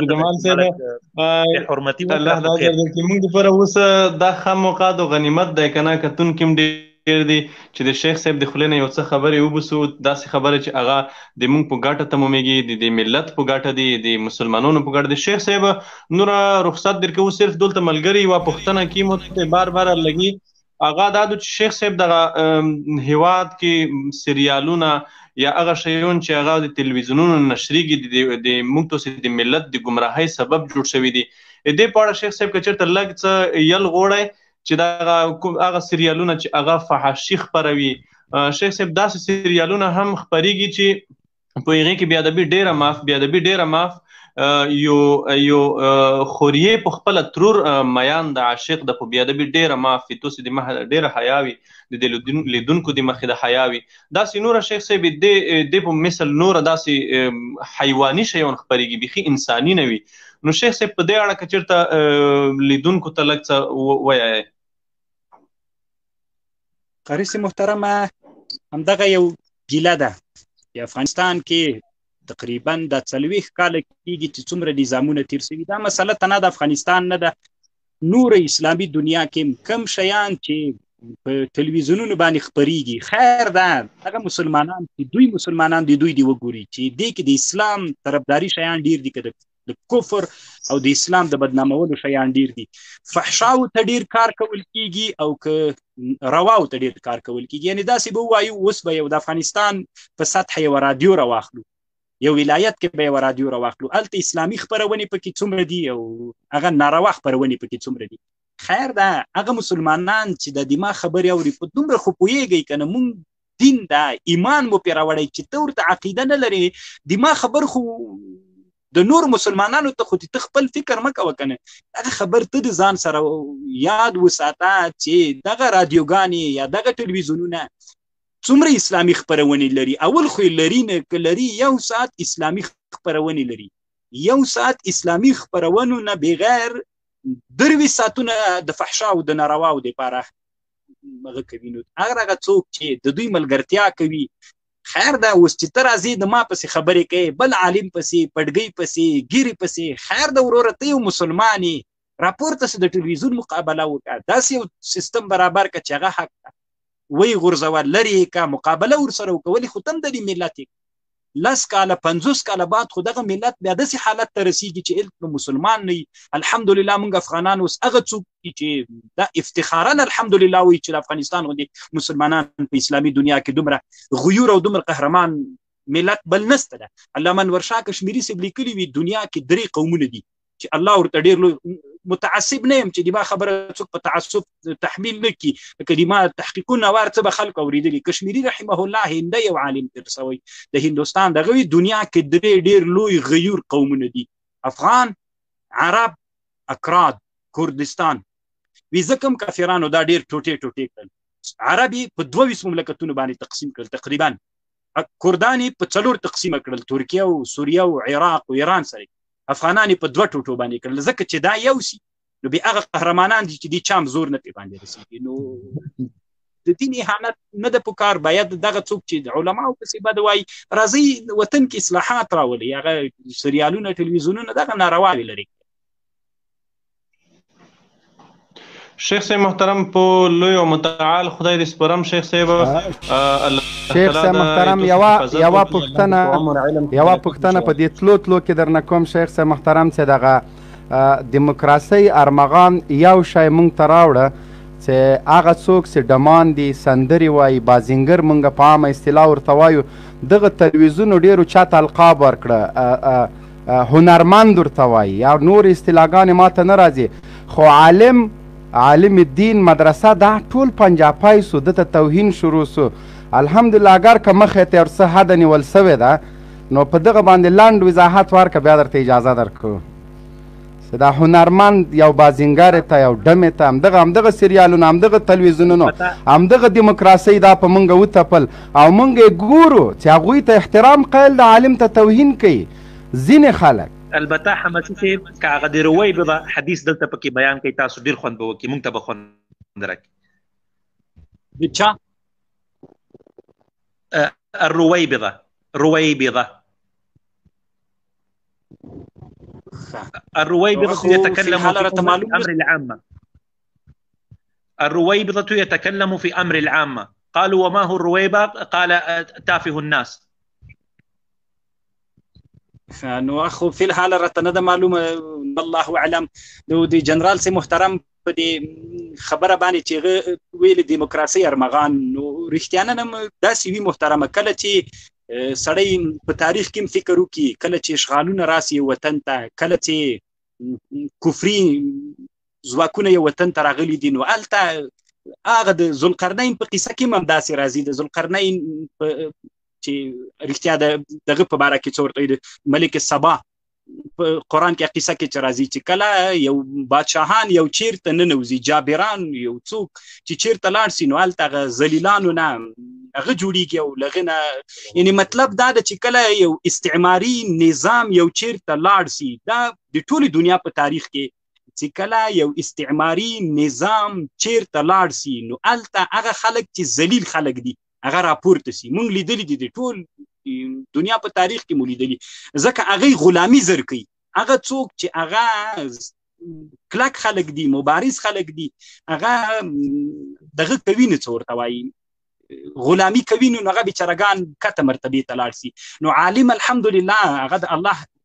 پته حرمتي الله دا اجر درکړي. موږ دپاره اوس دا ښه موقع د غنیمت دی که نه، کتونکي هم ډېر دی چې د شیخ صاحب د خولې نه یو څه خبرې وبوسو، داسې خبرې چې هغه د موږ په ګټه تمامېږي، د ملت په ګټه دي، د مسلمانانو په ګټه دي. شیخ صاحب نوره رخصت درکوو، صرف دلته ملګري یوه پوښتنه کي مو ته بار بار لګي، هغه دا ده چې شیخ صاحب دغه هیواد کې سریالونه یا هغه شیون چې هغه د تلویزیونونو نشریږي د موږ ته د ملت د ګمراهۍ سبب جوړ شوي دي. دې په اړه شیخ صاحب که چېرته لږ څه یل غوړی چې دغه هغه سریالونه چې هغه فحاشي خپروي، شیخ صاحب داسې سریالونه هم خپریږي چې په هغې کې بېادبي ډېره معاف بېادبي ډېره معاف یو یو خوریې په خپله ترور میان د عاشق د په بېادبي ډېره معاف وي، توسې د مخه ډېره حیا وي، د دې لیدونکو د مخې د حیا وي. داسې نوره شیخ صاحب دې په مثل نوره داسې حیواني شیان خپریږي، بیخي انساني نه وي. نو شیخ صاحب په دې اړه که چېرته لیدونکو ته لږ څه ووایئ. قاري صاحب محترمه، همدغه یو ګیله ده چې افغانستان کې تقریبا د څلوېښت کاله کېږي چې څومره نظامونه تیر شوي. دا مسله تنها د افغانستان نه ده، نور اسلامي دنیا کې کم شیان چې په تلویزیونونو باندې خپریږي، خیر ده هغه مسلمانان چې دوی مسلمانان دي دوی دې وګوري چې دې کې د اسلام طرفداري شیان ډېر دي که د کفر او د اسلام د بدنامولو شیان ډېر دي. فحشاو ته ډېر کار کول کېږي او که رواو ته ډېر کار کول کېږي. یعنې داسې به ووایو اوس به یو د افغانستان په سطح یوه رادیو راواخلو، یو ولایت کې به یوه رادیو راواخلو، هلته اسلامي خپرونې پکې څومره دي او هغه ناروا خپرونې پکې څومره دي. خیر ده هغه مسلمانان چې د دماغ خبرې اوري په دومره خو پوهېږئ که نه، مونږ دین ده ایمان مو پرې راوړی چې ته ورته عقیده نه لرې، دماغ خبر خو د نور مسلمانانو ته خو ته خپل فکر مه کوه که نه، دغه خبر ته د ځان سره یاد وساته چې دغه رادیوګانې یا دغه تلویزیونونه څومره اسلامي خپرونې لري. اول خو یې لري نه، که لري یو ساعت اسلامي خپرونې لري، یو ساعت اسلامي خپرونو نه بغیر درویشت ساعتونه د فحشاو د نارواو دپاره هغه کوي. نو هغه هغه څوک چې د دوی ملګرتیا کوي، خیر ده اوس چې ته راځې د ما پسې خبرې کوې، بل عالم پسې، پډګۍ پسې، ګیرې پسې، خیر ده وروره ته یو مسلمان یې، راپورته سه د ټلویزیون مقابله وکړه، داسې یو سیستم برابر کړه چې هغه حق ده، وی غورځوه لرې یې که مقابله ورسره وکړه. ولې خو ته هم د دې ملت یې لس کاله پنځوس کاله بعد خو دغه ملت بیا داسې حالت ته رسېږي چې هلته مسلمان نه وي. الحمدلله موږ افغانان اوس هغه څوک دي چې دا افتخارا الحمدلله وایي چې د افغانستان غوندې مسلمانان په اسلامي دنیا کې دومره غیور او دومره قهرمان ملت بل نسته ده. علامه انور شاه کشمیري صاحب لیکلي وي دنیا کې درې قومونه دي چې الله ورته ډېر لوی متعصب نه یم چې دما خبره څوک په تعصب تحمیل نه کړي، لکه دما تحقیقونه وار څه به خلکو اورېدلي. کشمیري رحمه الله هنده یو عالم تېر شوی د هندوستان دغه وي دنیا کې درې ډېر لوی غیور قومونه دي، افغان، عرب، اکراد، کردستان. وي ځکه هم کافرانو دا ډېر ټوټې ټوټې کړل. عرب یې په دوه ویشت مملکتونو باندې تقسیم کړل تقریبا، کردان یې په څلور تقسیمه کړل، ترکیه او سوریه او عراق او ایران سره، افغانان په دوه ټوټو باندې کړل، ځکه چې دا یو سي نو بیا هغه قهرمانان دي چې دې چا هم زور نه پرې باندې رسېږي. نو د دین اهانت نه د پکار باید دغه څوک چې د علماو پسې بد وایي راځي وطن کې اصلاحات راولي هغه سریالونه ټلویزیونونه دغه نارواوې لري. شیخ صاحب محترم په لوی او متعال خدای دې سپارم شیخ صاحب. شیخ صاحب محترم یوه یوه پوښتنه یوه پوښتنه په دې تلو تلو کې درنه کوم شیخ صاحب محترم چې دغه دیموکراسۍ ارمغان یو شی موږ ته راوړه چې هغه څوک چې ډمان دي سندرې وایي بازینګر موږ په عامه اصطلاح ورته وایو دغه تلویزیونو ډېرو چاته القاب ورکړه هنرمند ورته وایي یا نور اصطلاحګانې ما ته نه راځي خو عالم عالم الدین مدرسه دا ټول پنجاپای سو دته توهین شروع سو الحمدلله اگر که مخې ته ورڅه حد نیول سوې ده نو په دغه باندې لنډ وضاحت ورکړه بیا درته اجازه درکړو چې دا هنرمند یو بازینګر ته یو ډمې ته همدغه همدغه سریالونه همدغه تلویزیونونو همدغه دیموکراسۍ دا په موږ وتپل او موږ یې ګورو چې هغوی ته احترام قایل د عالم ته توهین کوي ځینې خلک. البته حماسي صاحب که هغه د رویبضه حدیث دلته پکې بیان کوي تاسو ډېر خوند به وکړي موږ ته به خوند راکړي. د چا؟ الرويبضه رويبضه الرويبضه يتكلم في امر العامه الرويبضه يتكلم في امر العامه قالوا وما هو الرويبض قال تافه الناس. نو اخو في الحاله راته نه ده معلومه والله اعلم نو د جنرال سي محترم په دې خبره باندې چې ویل دیموکراسي ارمغان نو رښتیانه نه داسې وي محترمه کله چې سړی په تاریخ کې فکر وکړي کله چې اشغالونه راسي وطن ته کله چې کفري ځواکونه یو وطن ته راغلي دي نو هلته هغه د ذوالقرنین په قصه کې هم داسې راځي د ذوالقرنین چې رښتیا دغه په باره کې څه ورته ملک سبا په قرآن کې قصه کې چې راځي چې کله یو بادشاهان یو چیرته ننوځي جابران یو څوک چې چیرته لاړ سي نو هلته هغه ذلیلانو نه هغه جوړیږي او له هغې نه یعنې مطلب دا ده چې کله یو استعماري نظام یو چیرته لاړ سي دا د ټولې دنیا په تاریخ کې چې کله یو استعماري نظام چیرته لاړ سي نو هلته هغه خلک چې ذلیل خلک دي هغه راپورته سي مونږ لیدلي دي د ټول دنیا په تاریخ کې مو لیدلي ځکه هغوی غلامي زر کوي هغه څوک چې هغه کلک خلک دي مبارز خلک دي هغه دغه کوي نه څه ورته وایي غلامي کوي نو هغه بیچارهګان کته مرتبې ته لاړ سي نو عالم الحمدلله هغه د الله